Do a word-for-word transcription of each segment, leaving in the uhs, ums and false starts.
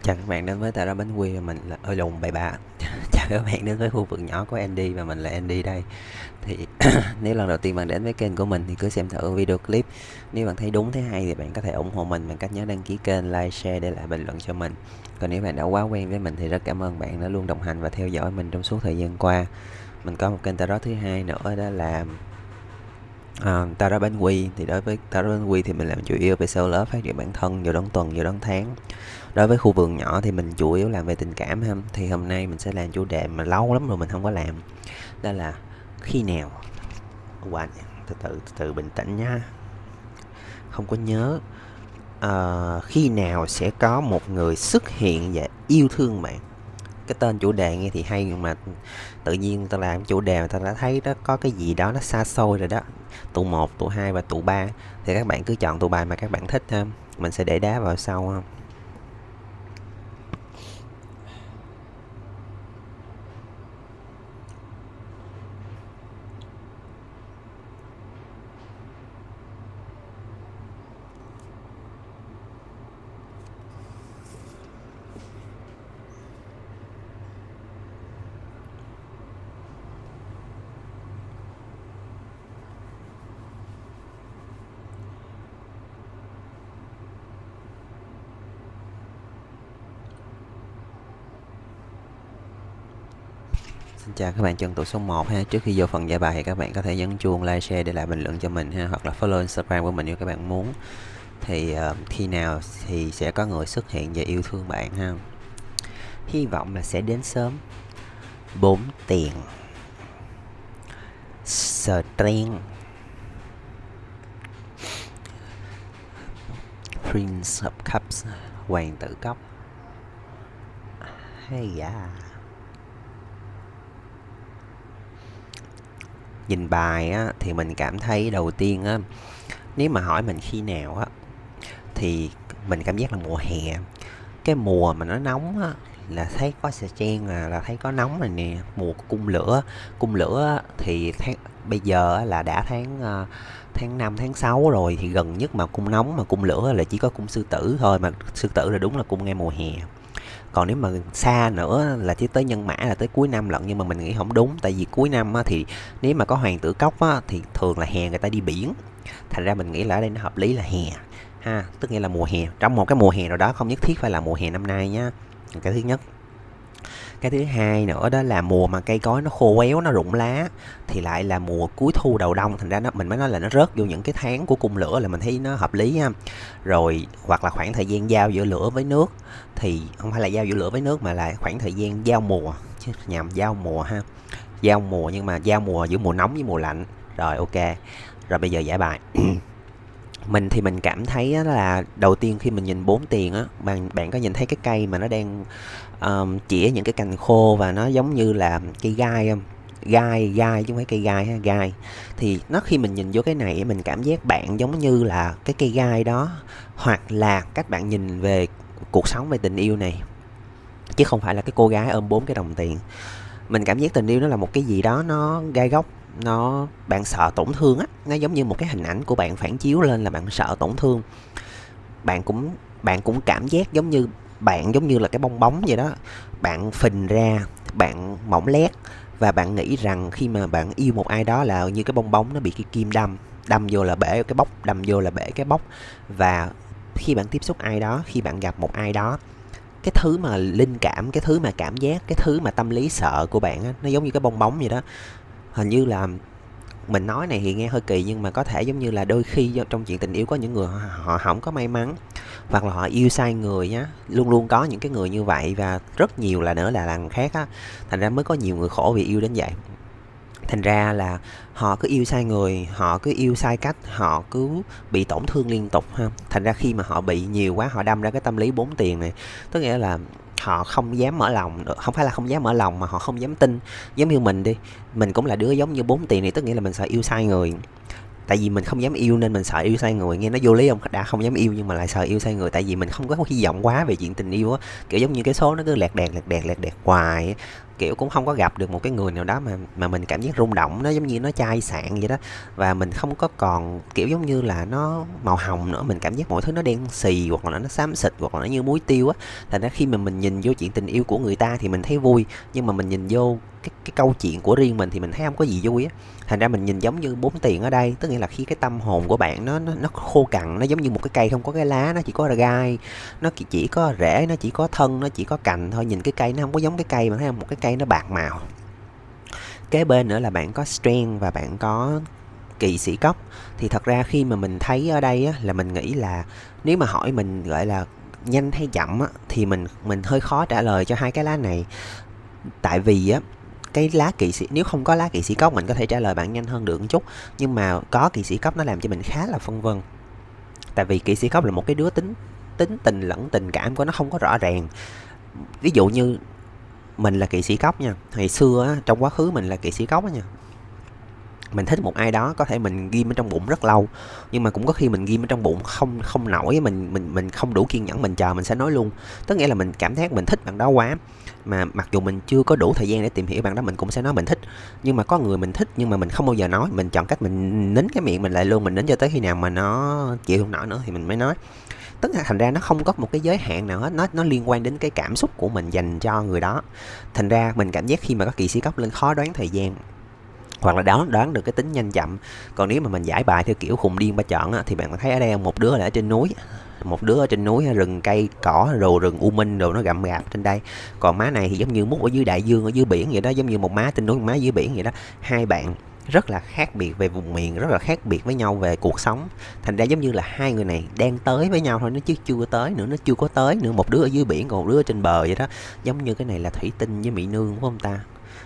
Chào các bạn đến với Tarot Bánh Quy, mình là Ôi Lùng Bậy Bạ. Chào các bạn đến với khu vực nhỏ của Andy và mình là Andy đây. Thì nếu lần đầu tiên bạn đến với kênh của mình thì cứ xem thử video clip. Nếu bạn thấy đúng thấy hay thì bạn có thể ủng hộ mình bằng cách nhớ đăng ký kênh, like, share để lại bình luận cho mình. Còn nếu bạn đã quá quen với mình thì rất cảm ơn bạn đã luôn đồng hành và theo dõi mình trong suốt thời gian qua. Mình có một kênh Tarot thứ hai nữa, đó là uh, Tarot Bánh Quy. Thì đối với Tarot Bánh Quy thì mình làm chủ yếu về sâu lớp, phát triển bản thân, vào đón tuần, vào đón tháng. Đối với khu vườn nhỏ thì mình chủ yếu làm về tình cảm ha. Thì hôm nay mình sẽ làm chủ đề mà lâu lắm rồi mình không có làm, đó là khi nào Quạnh, từ từ từ từ bình tĩnh nha, không có nhớ. Ờ, khi nào sẽ có một người xuất hiện và yêu thương bạn? Cái tên chủ đề nghe thì hay, nhưng mà tự nhiên ta làm chủ đề mà ta đã thấy đó có cái gì đó nó xa xôi rồi đó. Tụ một, tụ hai và tụ ba thì các bạn cứ chọn tụ bài mà các bạn thích ha. Mình sẽ để đá vào sau ha. Xin chào các bạn, chân tụ số một ha. Trước khi vô phần giải bài thì các bạn có thể nhấn chuông, like, share để lại bình luận cho mình ha, hoặc là follow Instagram của mình nếu các bạn muốn. Thì uh, khi nào thì sẽ có người xuất hiện và yêu thương bạn ha. Hy vọng là sẽ đến sớm. Bốn tiền, Strength, Prince of Cups, Hoàng tử cốc. Hay da. Nhìn bài á, thì mình cảm thấy đầu tiên á, nếu mà hỏi mình khi nào á, thì mình cảm giác là mùa hè. Cái mùa mà nó nóng á, là thấy có Strength là, là thấy có nóng rồi nè. Mùa của cung lửa. Cung lửa thì tháng, bây giờ là đã tháng uh, tháng năm, tháng sáu rồi, thì gần nhất mà cung nóng mà cung lửa là chỉ có cung sư tử thôi. Mà sư tử là đúng là cung ngay mùa hè. Còn nếu mà xa nữa là chỉ tới nhân mã là tới cuối năm lận, nhưng mà mình nghĩ không đúng. Tại vì cuối năm á, thì nếu mà có hoàng tử cốc á, thì thường là hè người ta đi biển. Thành ra mình nghĩ là ở đây nó hợp lý là hè ha, tức nghĩa là mùa hè, trong một cái mùa hè nào đó, không nhất thiết phải là mùa hè năm nay nhá. Cái thứ nhất. Cái thứ hai nữa đó là mùa mà cây cối nó khô héo, nó rụng lá, thì lại là mùa cuối thu đầu đông. Thành ra nó mình mới nói là nó rớt vô những cái tháng của cung lửa là mình thấy nó hợp lý ha. Rồi hoặc là khoảng thời gian giao giữa lửa với nước, thì không phải là giao giữa lửa với nước mà là khoảng thời gian giao mùa, chứ nhầm, giao mùa ha. Giao mùa, nhưng mà giao mùa giữa mùa nóng với mùa lạnh. Rồi ok. Rồi bây giờ giải bài. Mình thì mình cảm thấy là đầu tiên khi mình nhìn bốn tiền á, bạn bạn có nhìn thấy cái cây mà nó đang um, chĩa những cái cành khô và nó giống như là cây gai không? Gai, gai chứ không phải cây gai ha, gai. Thì nó khi mình nhìn vô cái này mình cảm giác bạn giống như là cái cây gai đó, hoặc là các bạn nhìn về cuộc sống, về tình yêu này, chứ không phải là cái cô gái ôm bốn cái đồng tiền. Mình cảm giác tình yêu nó là một cái gì đó nó gai góc, nó bạn sợ tổn thương á, nó giống như một cái hình ảnh của bạn phản chiếu lên là bạn sợ tổn thương. Bạn cũng bạn cũng cảm giác giống như bạn giống như là cái bong bóng vậy đó, bạn phình ra, bạn mỏng lét, và bạn nghĩ rằng khi mà bạn yêu một ai đó là như cái bong bóng nó bị cái kim đâm, đâm vô là bể cái bóc, đâm vô là bể cái bóc. Và khi bạn tiếp xúc ai đó, khi bạn gặp một ai đó, cái thứ mà linh cảm, cái thứ mà cảm giác, cái thứ mà tâm lý sợ của bạn á, nó giống như cái bong bóng vậy đó. Hình như là mình nói này thì nghe hơi kỳ, nhưng mà có thể giống như là đôi khi trong chuyện tình yêu có những người họ, họ không có may mắn, hoặc là họ yêu sai người nhá, luôn luôn có những cái người như vậy, và rất nhiều là nữa là lần khác á, thành ra mới có nhiều người khổ vì yêu đến vậy. Thành ra là họ cứ yêu sai người, họ cứ yêu sai cách, họ cứ bị tổn thương liên tục ha. Thành ra khi mà họ bị nhiều quá, họ đâm ra cái tâm lý bốn tiền này, tức nghĩa là họ không dám mở lòng, không phải là không dám mở lòng mà họ không dám tin. Giống như mình đi, mình cũng là đứa giống như bốn tiền này, tức nghĩa là mình sợ yêu sai người. tại vì mình không dám yêu nên mình sợ yêu sai người. Nghe nó vô lý không, đã không dám yêu nhưng mà lại sợ yêu sai người, tại vì mình không có hy vọng quá về chuyện tình yêu á, kiểu giống như cái số nó cứ lẹt đẹt lẹt đẹt lẹt đẹt hoài, kiểu cũng không có gặp được một cái người nào đó mà mà mình cảm giác rung động, nó giống như nó chai sạn vậy đó. Và mình không có còn kiểu giống như là nó màu hồng nữa, mình cảm giác mọi thứ nó đen xì hoặc là nó xám xịt hoặc là nó như muối tiêu á. Thành ra khi mà mình nhìn vô chuyện tình yêu của người ta thì mình thấy vui, nhưng mà mình nhìn vô cái cái câu chuyện của riêng mình thì mình thấy không có gì vui á. Thành ra mình nhìn giống như bốn tiền ở đây, tức nghĩa là khi cái tâm hồn của bạn nó nó, nó khô cằn, nó giống như một cái cây không có cái lá, nó chỉ có gai, nó chỉ có rễ, nó chỉ có thân, nó chỉ có cành thôi. Nhìn cái cây nó không có giống cái cây mà thấy không, một cái cây nó bạc màu. Kế bên nữa là bạn có strength và bạn có kỵ sĩ cốc. Thì thật ra khi mà mình thấy ở đây á, là mình nghĩ là nếu mà hỏi mình gọi là nhanh hay chậm á, thì mình mình hơi khó trả lời cho hai cái lá này. Tại vì á, cái lá kỵ sĩ, nếu không có lá kỵ sĩ cốc mình có thể trả lời bạn nhanh hơn được một chút, nhưng mà có kỵ sĩ cốc nó làm cho mình khá là phân vân. Tại vì kỵ sĩ cốc là một cái đứa tính tính tình lẫn tình cảm của nó không có rõ ràng. Ví dụ như mình là kỵ sĩ cốc nha, hồi xưa á, trong quá khứ mình là kỵ sĩ cốc á nha, mình thích một ai đó có thể mình ghim ở trong bụng rất lâu, nhưng mà cũng có khi mình ghim ở trong bụng không không nổi, mình mình mình không đủ kiên nhẫn, mình chờ mình sẽ nói luôn. Tức nghĩa là mình cảm thấy mình thích bạn đó quá, mà mặc dù mình chưa có đủ thời gian để tìm hiểu bạn đó, mình cũng sẽ nói mình thích. Nhưng mà có người mình thích nhưng mà mình không bao giờ nói, mình chọn cách mình nín cái miệng mình lại luôn, mình nín cho tới khi nào mà nó chịu không nổi nữa thì mình mới nói. Tức là thành ra nó không có một cái giới hạn nào hết, nó nó liên quan đến cái cảm xúc của mình dành cho người đó. Thành ra mình cảm giác khi mà có kỵ sĩ cốc lên khó đoán thời gian, hoặc là đoán đoán được cái tính nhanh chậm. Còn nếu mà mình giải bài theo kiểu khùng điên ba chọn á, thì bạn thấy ở đây một đứa là ở trên núi, một đứa ở trên núi rừng cây cỏ rồi rừng u minh rồi nó gặm gạp trên đây, còn má này thì giống như mút ở dưới đại dương, ở dưới biển vậy đó, giống như một má trên núi một má dưới biển vậy đó. Hai bạn rất là khác biệt về vùng miền, rất là khác biệt với nhau về cuộc sống. Thành ra giống như là hai người này đang tới với nhau thôi, nó chứ chưa tới nữa, nó chưa có tới nữa. Một đứa ở dưới biển còn một đứa ở trên bờ vậy đó. Giống như cái này là thủy tinh với mỹ nương, phải không ta?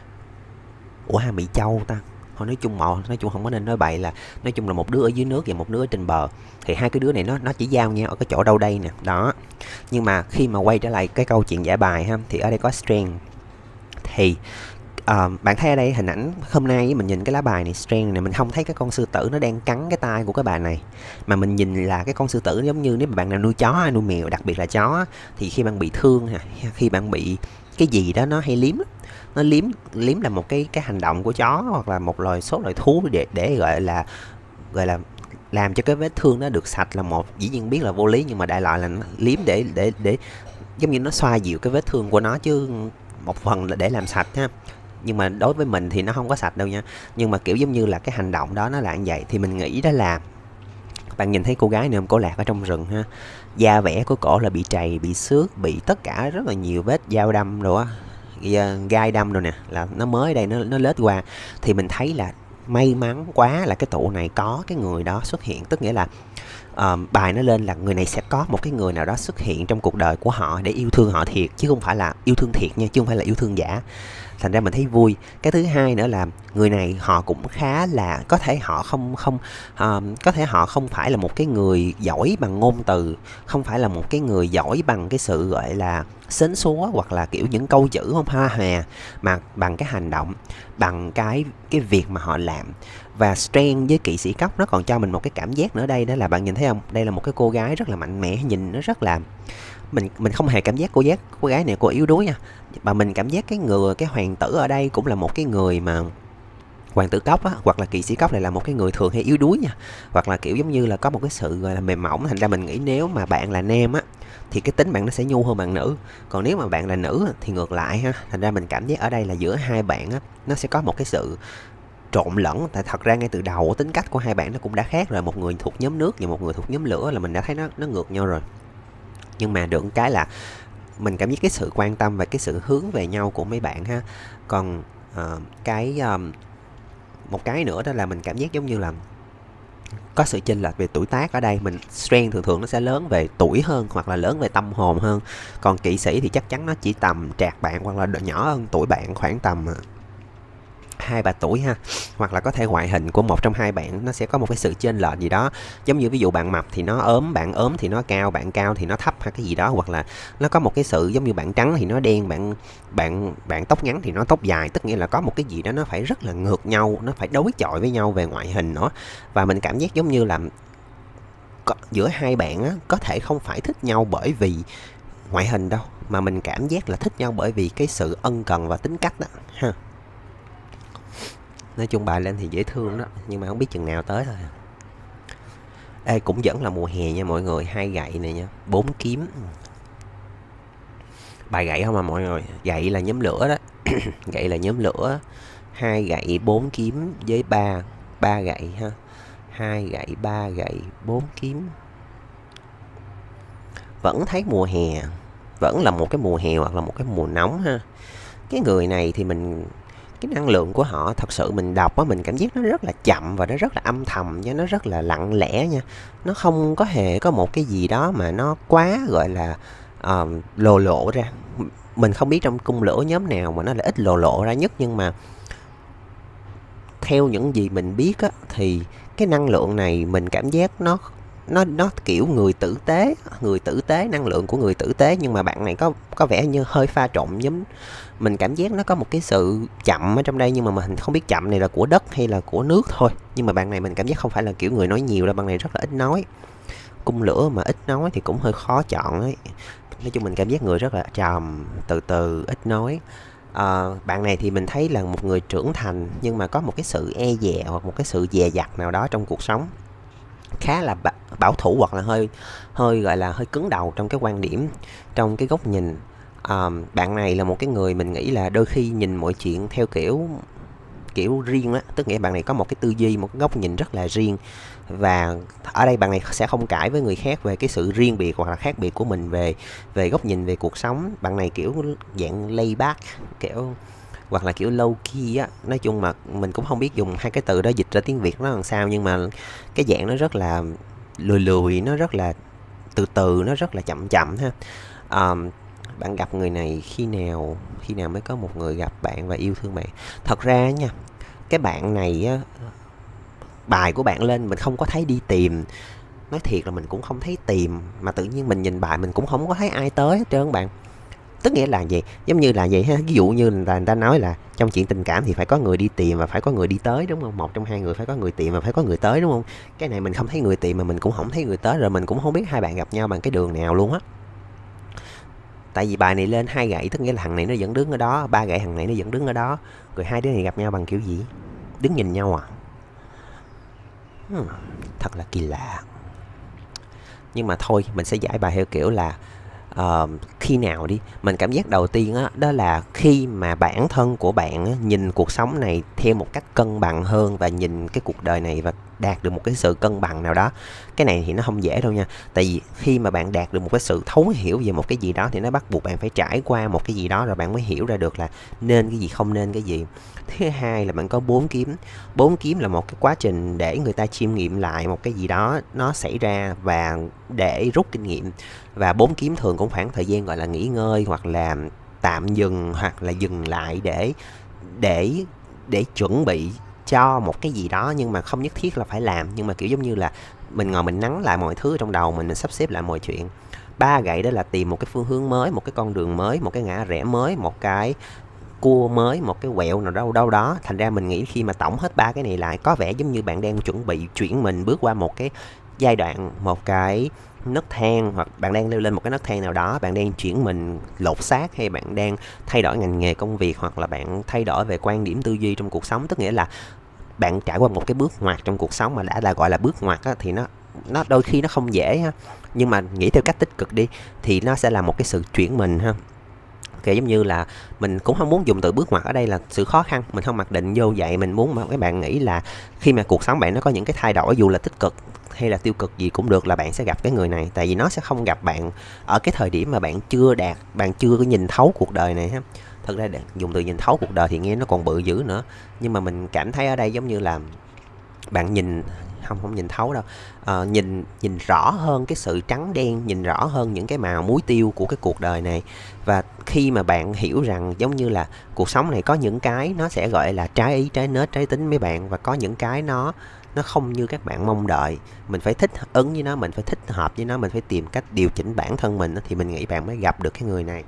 Ủa ha, Mỹ Châu ta? Thôi nói chung màu, nói chung không có nên nói bậy, là nói chung là một đứa ở dưới nước và một đứa ở trên bờ. Thì hai cái đứa này nó nó chỉ giao nhau ở cái chỗ đâu đây nè, đó. Nhưng mà khi mà quay trở lại cái câu chuyện giải bài ha, thì ở đây có strength. Thì uh, bạn thấy ở đây hình ảnh hôm nay mình nhìn cái lá bài này, strength này, mình không thấy cái con sư tử nó đang cắn cái tai của cái bà này, mà mình nhìn là cái con sư tử giống như nếu mà bạn nào nuôi chó hay nuôi mèo, đặc biệt là chó, thì khi bạn bị thương, khi bạn bị cái gì đó nó hay liếm, nó liếm liếm là một cái cái hành động của chó hoặc là một loài số loài thú để để gọi là gọi là làm cho cái vết thương nó được sạch là một. Dĩ nhiên biết là vô lý, nhưng mà đại loại là nó liếm để để để giống như nó xoa dịu cái vết thương của nó, chứ một phần là để làm sạch ha. Nhưng mà đối với mình thì nó không có sạch đâu nha, nhưng mà kiểu giống như là cái hành động đó nó là như vậy. Thì mình nghĩ đó là bạn nhìn thấy cô gái này không, cổ lạc ở trong rừng ha, da vẽ của cổ là bị trầy, bị xước, bị tất cả rất là nhiều vết dao đâm rồi á, gai đâm rồi nè, là nó mới đây, nó nó lết qua. Thì mình thấy là may mắn quá là cái tụ này có cái người đó xuất hiện, tức nghĩa là uh, bài nó lên là người này sẽ có một cái người nào đó xuất hiện trong cuộc đời của họ để yêu thương họ thiệt, chứ không phải là yêu thương thiệt nha, chứ không phải là yêu thương giả. Thành ra mình thấy vui. Cái thứ hai nữa là người này họ cũng khá là, có thể họ không không uh, có thể họ không phải là một cái người giỏi bằng ngôn từ, không phải là một cái người giỏi bằng cái sự gọi là sến súa hoặc là kiểu những câu chữ không hoa hòa, mà bằng cái hành động, bằng cái cái việc mà họ làm. Và strength với kỵ sĩ cốc nó còn cho mình một cái cảm giác nữa đây, đó là bạn nhìn thấy không, đây là một cái cô gái rất là mạnh mẽ, nhìn nó rất là, mình mình không hề cảm giác cô giác cô gái này cô yếu đuối nha, mà mình cảm giác cái người cái hoàng tử ở đây cũng là một cái người mà hoàng tử cốc á, hoặc là kỵ sĩ cốc này là một cái người thường hay yếu đuối nha, hoặc là kiểu giống như là có một cái sự gọi là mềm mỏng. Thành ra mình nghĩ nếu mà bạn là nam á thì cái tính bạn nó sẽ nhu hơn bạn nữ, còn nếu mà bạn là nữ thì ngược lại ha. Thành ra mình cảm giác ở đây là giữa hai bạn á, nó sẽ có một cái sự trộn lẫn. Tại thật ra ngay từ đầu tính cách của hai bạn nó cũng đã khác rồi, một người thuộc nhóm nước và một người thuộc nhóm lửa là mình đã thấy nó nó ngược nhau rồi. Nhưng mà được cái là mình cảm giác cái sự quan tâm và cái sự hướng về nhau của mấy bạn ha. Còn uh, cái um, một cái nữa đó là mình cảm giác giống như là có sự chênh lệch về tuổi tác ở đây. Mình strength thường thường nó sẽ lớn về tuổi hơn, hoặc là lớn về tâm hồn hơn. Còn kỵ sĩ thì chắc chắn nó chỉ tầm trạc bạn hoặc là nhỏ hơn tuổi bạn khoảng tầm hai ba tuổi ha, hoặc là có thể ngoại hình của một trong hai bạn nó sẽ có một cái sự chênh lệch gì đó, giống như ví dụ bạn mập thì nó ốm, bạn ốm thì nó cao, bạn cao thì nó thấp hay cái gì đó, hoặc là nó có một cái sự giống như bạn trắng thì nó đen, bạn bạn bạn tóc ngắn thì nó tóc dài, tức nghĩa là có một cái gì đó nó phải rất là ngược nhau, nó phải đối chọi với nhau về ngoại hình nữa. Và mình cảm giác giống như là có, giữa hai bạn á, có thể không phải thích nhau bởi vì ngoại hình đâu, mà mình cảm giác là thích nhau bởi vì cái sự ân cần và tính cách đó ha. Nói chung bài lên thì dễ thương đó, nhưng mà không biết chừng nào tới thôi. Ê, cũng vẫn là mùa hè nha mọi người, hai gậy này nha, bốn kiếm. Bài gậy không à mọi người, gậy là nhóm lửa đó. Gậy là nhóm lửa, hai gậy bốn kiếm với ba ba gậy ha, hai gậy ba gậy bốn kiếm. Vẫn thấy mùa hè, vẫn là một cái mùa hè hoặc là một cái mùa nóng ha. Cái người này thì mình, cái năng lượng của họ thật sự mình đọc á, mình cảm giác nó rất là chậm và nó rất là âm thầm nha, nó rất là lặng lẽ nha, nó không có hề có một cái gì đó mà nó quá gọi là uh, lồ lộ ra. Mình không biết trong cung lửa nhóm nào mà nó là ít lồ lộ ra nhất, nhưng mà theo những gì mình biết á, thì cái năng lượng này mình cảm giác nó nó nó kiểu người tử tế, người tử tế, năng lượng của người tử tế, nhưng mà bạn này có có vẻ như hơi pha trộn giống, mình cảm giác nó có một cái sự chậm ở trong đây, nhưng mà mình không biết chậm này là của đất hay là của nước thôi. Nhưng mà bạn này mình cảm giác không phải là kiểu người nói nhiều đâu, bạn này rất là ít nói. Cung lửa mà ít nói thì cũng hơi khó chọn ấy. Nói chung mình cảm giác người rất là trầm, từ từ, ít nói. À, bạn này thì mình thấy là một người trưởng thành, nhưng mà có một cái sự e dè hoặc một cái sự dè dặt nào đó trong cuộc sống, khá là bảo thủ hoặc là hơi hơi gọi là hơi cứng đầu trong cái quan điểm, trong cái góc nhìn. À, bạn này là một cái người mình nghĩ là đôi khi nhìn mọi chuyện theo kiểu kiểu riêng á, tức nghĩa bạn này có một cái tư duy, một cái góc nhìn rất là riêng, và ở đây bạn này sẽ không cãi với người khác về cái sự riêng biệt hoặc là khác biệt của mình về về góc nhìn về cuộc sống. Bạn này kiểu dạng lay back, kiểu hoặc là kiểu low key á, nói chung mà mình cũng không biết dùng hai cái từ đó dịch ra tiếng Việt nó làm sao, nhưng mà cái dạng nó rất là lười lười, nó rất là từ từ, nó rất là chậm chậm ha. À, bạn gặp người này khi nào, khi nào mới có một người gặp bạn và yêu thương bạn? Thật ra nha, cái bạn này á, bài của bạn lên mình không có thấy đi tìm, nói thiệt là mình cũng không thấy tìm, mà tự nhiên mình nhìn bài mình cũng không có thấy ai tới hết trơn bạn. Tức nghĩa là gì, giống như là vậy ha, ví dụ như là người ta nói là trong chuyện tình cảm thì phải có người đi tìm và phải có người đi tới, đúng không? Một trong hai người phải có người tìm và phải có người tới, đúng không? Cái này mình không thấy người tìm mà mình cũng không thấy người tới, rồi mình cũng không biết hai bạn gặp nhau bằng cái đường nào luôn á. Tại vì bài này lên hai gậy, tức nghĩa là thằng này nó vẫn đứng ở đó, ba gậy thằng này nó vẫn đứng ở đó, rồi hai đứa này gặp nhau bằng kiểu gì? Đứng nhìn nhau à? Hmm, thật là kỳ lạ. Nhưng mà thôi, mình sẽ giải bài theo kiểu là uh, khi nào đi. Mình cảm giác đầu tiên á, đó, đó là khi mà bản thân của bạn á, nhìn cuộc sống này theo một cách cân bằng hơn, và nhìn cái cuộc đời này và đạt được một cái sự cân bằng nào đó. Cái này thì nó không dễ đâu nha. Tại vì khi mà bạn đạt được một cái sự thấu hiểu về một cái gì đó thì nó bắt buộc bạn phải trải qua một cái gì đó rồi bạn mới hiểu ra được là nên cái gì, không nên cái gì. Thứ hai là bạn có bốn kiếm. Bốn kiếm là một cái quá trình để người ta chiêm nghiệm lại một cái gì đó nó xảy ra và để rút kinh nghiệm. Và bốn kiếm thường cũng khoảng thời gian gọi là nghỉ ngơi, hoặc là tạm dừng, hoặc là dừng lại để để để chuẩn bị cho một cái gì đó, nhưng mà không nhất thiết là phải làm, nhưng mà kiểu giống như là mình ngồi mình nắn lại mọi thứ trong đầu mình, mình sắp xếp lại mọi chuyện. Ba gậy đó là tìm một cái phương hướng mới, một cái con đường mới, một cái ngã rẽ mới, một cái cua mới, một cái quẹo nào đâu đâu đó. Thành ra mình nghĩ khi mà tổng hết ba cái này lại, có vẻ giống như bạn đang chuẩn bị chuyển mình bước qua một cái giai đoạn, một cái nấc thang, hoặc bạn đang leo lên một cái nấc thang nào đó, bạn đang chuyển mình lột xác, hay bạn đang thay đổi ngành nghề công việc, hoặc là bạn thay đổi về quan điểm tư duy trong cuộc sống. Tức nghĩa là bạn trải qua một cái bước ngoặt trong cuộc sống, mà đã là gọi là bước ngoặt á, thì nó nó đôi khi nó không dễ ha, nhưng mà nghĩ theo cách tích cực đi thì nó sẽ là một cái sự chuyển mình ha. Kiểu giống như là mình cũng không muốn dùng từ bước ngoặt ở đây là sự khó khăn, mình không mặc định vô vậy. Mình muốn mà các bạn nghĩ là khi mà cuộc sống bạn nó có những cái thay đổi, dù là tích cực hay là tiêu cực gì cũng được, là bạn sẽ gặp cái người này. Tại vì nó sẽ không gặp bạn ở cái thời điểm mà bạn chưa đạt, bạn chưa có nhìn thấu cuộc đời này ha. Thật ra dùng từ nhìn thấu cuộc đời thì nghe nó còn bự dữ nữa, nhưng mà mình cảm thấy ở đây giống như là bạn nhìn không không nhìn thấu đâu, à, nhìn nhìn rõ hơn cái sự trắng đen, nhìn rõ hơn những cái màu muối tiêu của cái cuộc đời này. Và khi mà bạn hiểu rằng giống như là cuộc sống này có những cái nó sẽ gọi là trái ý trái nết trái tính mấy bạn, và có những cái nó nó không như các bạn mong đợi, mình phải thích ứng với nó, mình phải thích hợp với nó, mình phải tìm cách điều chỉnh bản thân mình, thì mình nghĩ bạn mới gặp được cái người này.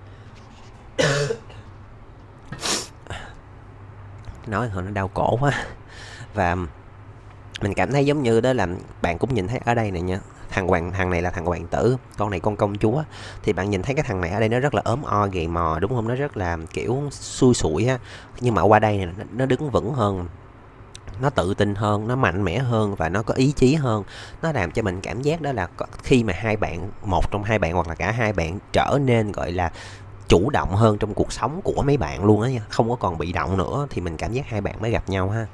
Nói hồi nó đau cổ quá. Và mình cảm thấy giống như đó là bạn cũng nhìn thấy ở đây này nha, thằng hoàng thằng này là thằng hoàng tử, con này con công chúa, thì bạn nhìn thấy cái thằng này ở đây nó rất là ốm o gầy mò đúng không, nó rất là kiểu xui xủi á, nhưng mà qua đây này, nó đứng vững hơn, nó tự tin hơn, nó mạnh mẽ hơn và nó có ý chí hơn. Nó làm cho mình cảm giác đó là khi mà hai bạn, một trong hai bạn hoặc là cả hai bạn trở nên gọi là chủ động hơn trong cuộc sống của mấy bạn luôn á nha, không có còn bị động nữa, thì mình cảm giác hai bạn mới gặp nhau ha.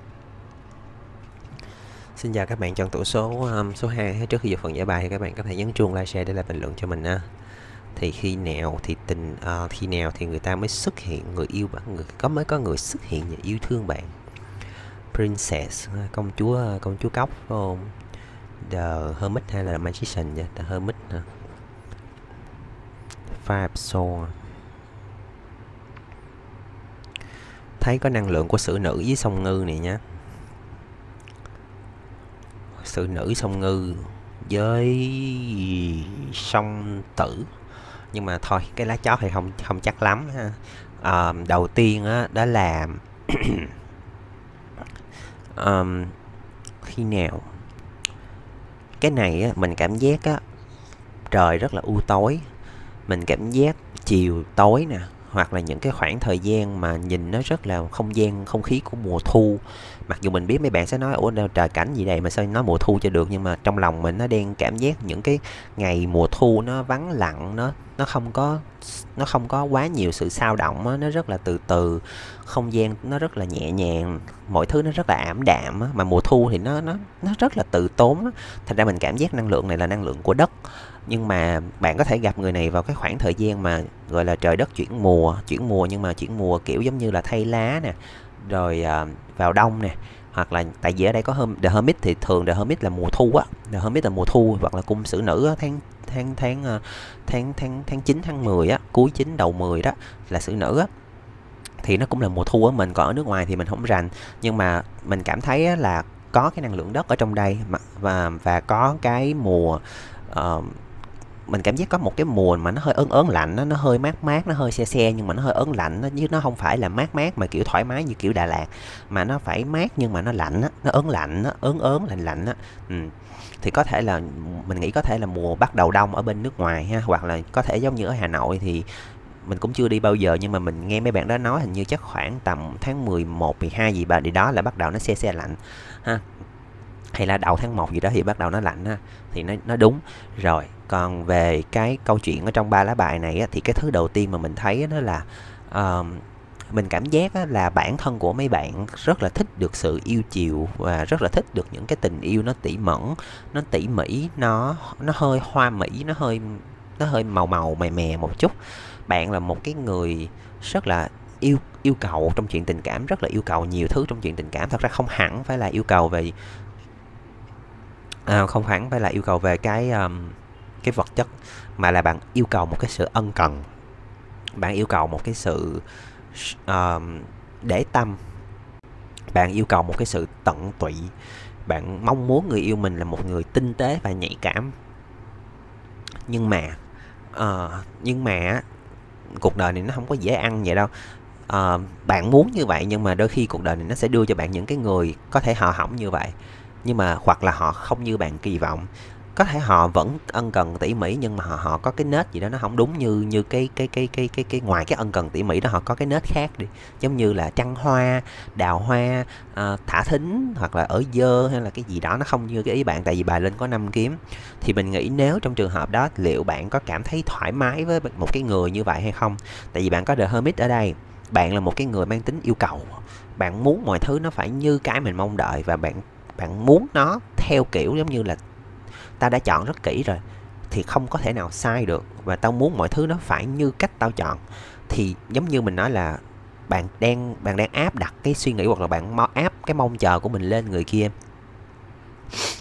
Xin chào các bạn chọn tủ số um, số hai. Trước khi vào phần giải bài thì các bạn có thể nhấn chuông like share để lại bình luận cho mình ha. Thì khi nào thì tình uh, khi nào thì người ta mới xuất hiện người yêu bạn, người có mới có người xuất hiện và yêu thương bạn. Princess, công chúa công chúa cóc phải không? The Hermit hay là Magician vậy? The Hermit hả? Five Sword. Thấy có năng lượng của sử nữ với song ngư này nhá. Sử nữ song ngư với song tử, nhưng mà thôi cái lá chót thì không không chắc lắm ha. À, đầu tiên á, đó là um, khi nào cái này á, mình cảm giác á, trời rất là u tối, mình cảm giác chiều tối nè, hoặc là những cái khoảng thời gian mà nhìn nó rất là không gian không khí của mùa thu. Mặc dù mình biết mấy bạn sẽ nói ủa trời cảnh gì đây mà sao nói mùa thu cho được, nhưng mà trong lòng mình nó đang cảm giác những cái ngày mùa thu nó vắng lặng, nó nó không có nó không có quá nhiều sự xao động á, nó rất là từ từ, không gian nó rất là nhẹ nhàng, mọi thứ nó rất là ảm đạm á. Mà mùa thu thì nó nó nó rất là từ tốn á. Thành ra mình cảm giác năng lượng này là năng lượng của đất. Nhưng mà bạn có thể gặp người này vào cái khoảng thời gian mà gọi là trời đất chuyển mùa, chuyển mùa nhưng mà chuyển mùa kiểu giống như là thay lá nè, rồi à, vào đông nè, hoặc là tại vì ở đây có hôm The Hermit thì thường The Hermit là mùa thu á, The Hermit là mùa thu, hoặc là cung sử nữ á, tháng tháng tháng tháng tháng tháng chín tháng mười á, cuối chín đầu mười đó là sử nữ á, thì nó cũng là mùa thu á. Mình còn ở nước ngoài thì mình không rành, nhưng mà mình cảm thấy á, là có cái năng lượng đất ở trong đây và và có cái mùa uh, mình cảm giác có một cái mùa mà nó hơi ớn ớn lạnh, nó nó hơi mát mát, nó hơi se se nhưng mà nó hơi ớn lạnh, nó chứ nó không phải là mát mát mà kiểu thoải mái như kiểu Đà Lạt, mà nó phải mát nhưng mà nó lạnh á, nó ớn lạnh á, ớn ớn lạnh lạnh á. Ừ. Thì có thể là mình nghĩ có thể là mùa bắt đầu đông ở bên nước ngoài ha, hoặc là có thể giống như ở Hà Nội thì mình cũng chưa đi bao giờ, nhưng mà mình nghe mấy bạn đó nói hình như chắc khoảng tầm tháng mười một, mười hai gì bà đi đó là bắt đầu nó se se lạnh ha, hay là đầu tháng một gì đó thì bắt đầu nó lạnh ha, thì nó nó đúng rồi. Còn về cái câu chuyện ở trong ba lá bài này á, thì cái thứ đầu tiên mà mình thấy đó là uh, mình cảm giác á, là bản thân của mấy bạn rất là thích được sự yêu chiều và rất là thích được những cái tình yêu nó tỉ mẩn, nó tỉ mỉ, nó nó hơi hoa mỹ, nó hơi nó hơi màu màu mè mè một chút. Bạn là một cái người rất là yêu yêu cầu trong chuyện tình cảm, rất là yêu cầu nhiều thứ trong chuyện tình cảm. Thật ra không hẳn phải là yêu cầu về à, không hẳn phải là yêu cầu về cái um, cái vật chất, mà là bạn yêu cầu một cái sự ân cần, bạn yêu cầu một cái sự uh, để tâm, bạn yêu cầu một cái sự tận tụy, bạn mong muốn người yêu mình là một người tinh tế và nhạy cảm. Nhưng mà uh, nhưng mà cuộc đời này nó không có dễ ăn vậy đâu. Uh, bạn muốn như vậy nhưng mà đôi khi cuộc đời này nó sẽ đưa cho bạn những cái người có thể họ hỏng như vậy, nhưng mà hoặc là họ không như bạn kỳ vọng. Có thể họ vẫn ân cần tỉ mỉ nhưng mà họ họ có cái nết gì đó nó không đúng như như cái cái cái cái cái cái ngoài cái ân cần tỉ mỉ đó, họ có cái nết khác đi, giống như là trăng hoa, đào hoa, uh, thả thính, hoặc là ở dơ, hay là cái gì đó nó không như cái ý bạn. Tại vì bài lên có năm kiếm, thì mình nghĩ nếu trong trường hợp đó liệu bạn có cảm thấy thoải mái với một cái người như vậy hay không? Tại vì bạn có The Hermit ở đây, bạn là một cái người mang tính yêu cầu, bạn muốn mọi thứ nó phải như cái mình mong đợi, và bạn bạn muốn nó theo kiểu giống như là tao đã chọn rất kỹ rồi thì không có thể nào sai được, và tao muốn mọi thứ nó phải như cách tao chọn. Thì giống như mình nói là bạn đang bạn đang áp đặt cái suy nghĩ hoặc là bạn áp cái mong chờ của mình lên người kia.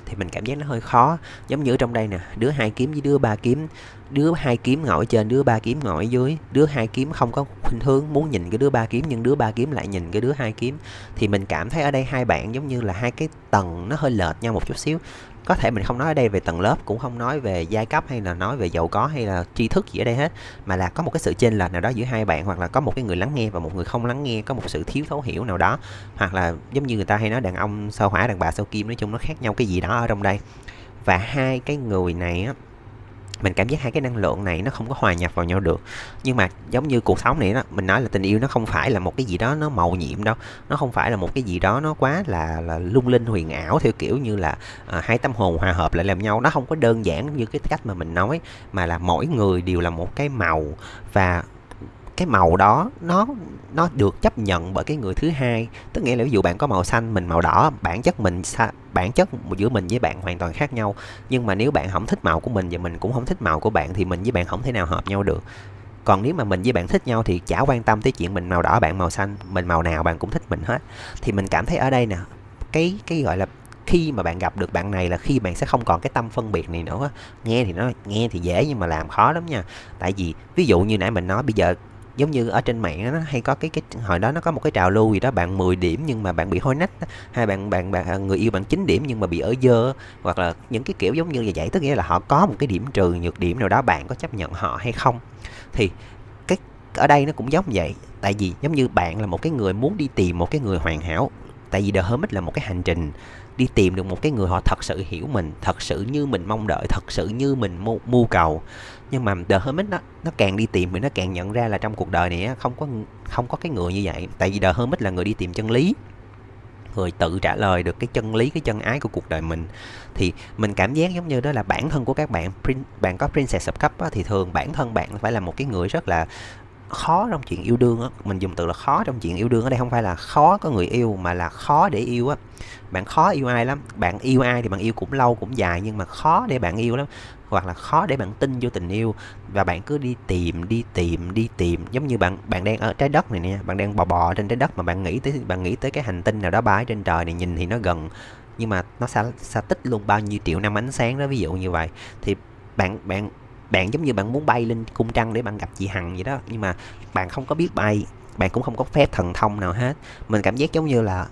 thì mình cảm giác nó hơi khó. Giống như ở trong đây nè, đứa hai kiếm với đứa ba kiếm, đứa hai kiếm ngồi ở trên, đứa ba kiếm ngồi ở dưới, đứa hai kiếm không có khuynh hướng muốn nhìn cái đứa ba kiếm, nhưng đứa ba kiếm lại nhìn cái đứa hai kiếm. Thì mình cảm thấy ở đây hai bạn giống như là hai cái tầng nó hơi lệch nhau một chút xíu. Có thể mình không nói ở đây về tầng lớp, cũng không nói về giai cấp hay là nói về giàu có hay là tri thức gì ở đây hết, mà là có một cái sự chênh lệch nào đó giữa hai bạn, hoặc là có một cái người lắng nghe và một người không lắng nghe, có một sự thiếu thấu hiểu nào đó, hoặc là giống như người ta hay nói đàn ông sao hỏa đàn bà sao kim, nói chung nó khác nhau cái gì đó ở trong đây. Và hai cái người này á, mình cảm giác hai cái năng lượng này nó không có hòa nhập vào nhau được. Nhưng mà giống như cuộc sống này đó, mình nói là tình yêu nó không phải là một cái gì đó nó màu nhiệm đâu, nó không phải là một cái gì đó nó quá là là lung linh huyền ảo theo kiểu như là à, hai tâm hồn hòa hợp lại làm nhau. Nó không có đơn giản như cái cách mà mình nói, mà là mỗi người đều là một cái màu, và cái màu đó nó nó được chấp nhận bởi cái người thứ hai. Tức nghĩa là ví dụ bạn có màu xanh, mình màu đỏ, bản chất mình bản chất giữa mình với bạn hoàn toàn khác nhau. Nhưng mà nếu bạn không thích màu của mình và mình cũng không thích màu của bạn thì mình với bạn không thể nào hợp nhau được. Còn nếu mà mình với bạn thích nhau thì chả quan tâm tới chuyện mình màu đỏ bạn màu xanh, mình màu nào bạn cũng thích mình hết. Thì mình cảm thấy ở đây nè, cái cái gọi là khi mà bạn gặp được bạn này là khi bạn sẽ không còn cái tâm phân biệt này nữa. Nghe thì nó nghe thì dễ nhưng mà làm khó lắm nha. Tại vì ví dụ như nãy mình nói, bây giờ giống như ở trên mạng nó hay có cái cái hồi đó nó có một cái trào lưu gì đó, bạn mười điểm nhưng mà bạn bị hôi nách, hai bạn bạn bạn người yêu bạn chín điểm nhưng mà bị ở dơ, hoặc là những cái kiểu giống như vậy. Tức nghĩa là họ có một cái điểm trừ, nhược điểm nào đó, bạn có chấp nhận họ hay không. Thì cái ở đây nó cũng giống vậy. Tại vì giống như bạn là một cái người muốn đi tìm một cái người hoàn hảo. Tại vì The Hermit là một cái hành trình đi tìm được một cái người họ thật sự hiểu mình, thật sự như mình mong đợi, thật sự như mình mưu, mưu cầu. Nhưng mà The Hermit nó nó càng đi tìm thì nó càng nhận ra là trong cuộc đời này không có không có cái người như vậy. Tại vì The Hermit là người đi tìm chân lý, người tự trả lời được cái chân lý, cái chân ái của cuộc đời mình. Thì mình cảm giác giống như đó là bản thân của các bạn, bạn có Princess of Cups á, thì thường bản thân bạn phải là một cái người rất là khó trong chuyện yêu đương á. Mình dùng từ là khó trong chuyện yêu đương ở đây không phải là khó có người yêu, mà là khó để yêu á. Bạn khó yêu ai lắm. Bạn yêu ai thì bạn yêu cũng lâu cũng dài, nhưng mà khó để bạn yêu lắm, hoặc là khó để bạn tin vô tình yêu. Và bạn cứ đi tìm đi tìm đi tìm, giống như bạn bạn đang ở trái đất này nè, bạn đang bò bò trên trái đất mà bạn nghĩ tới bạn nghĩ tới cái hành tinh nào đó bay trên trời này, nhìn thì nó gần nhưng mà nó xa, xa tích luôn bao nhiêu triệu năm ánh sáng đó, ví dụ như vậy. Thì bạn bạn bạn giống như bạn muốn bay lên cung trăng để bạn gặp chị Hằng vậy đó, nhưng mà bạn không có biết bay, bạn cũng không có phép thần thông nào hết. Mình cảm giác giống như là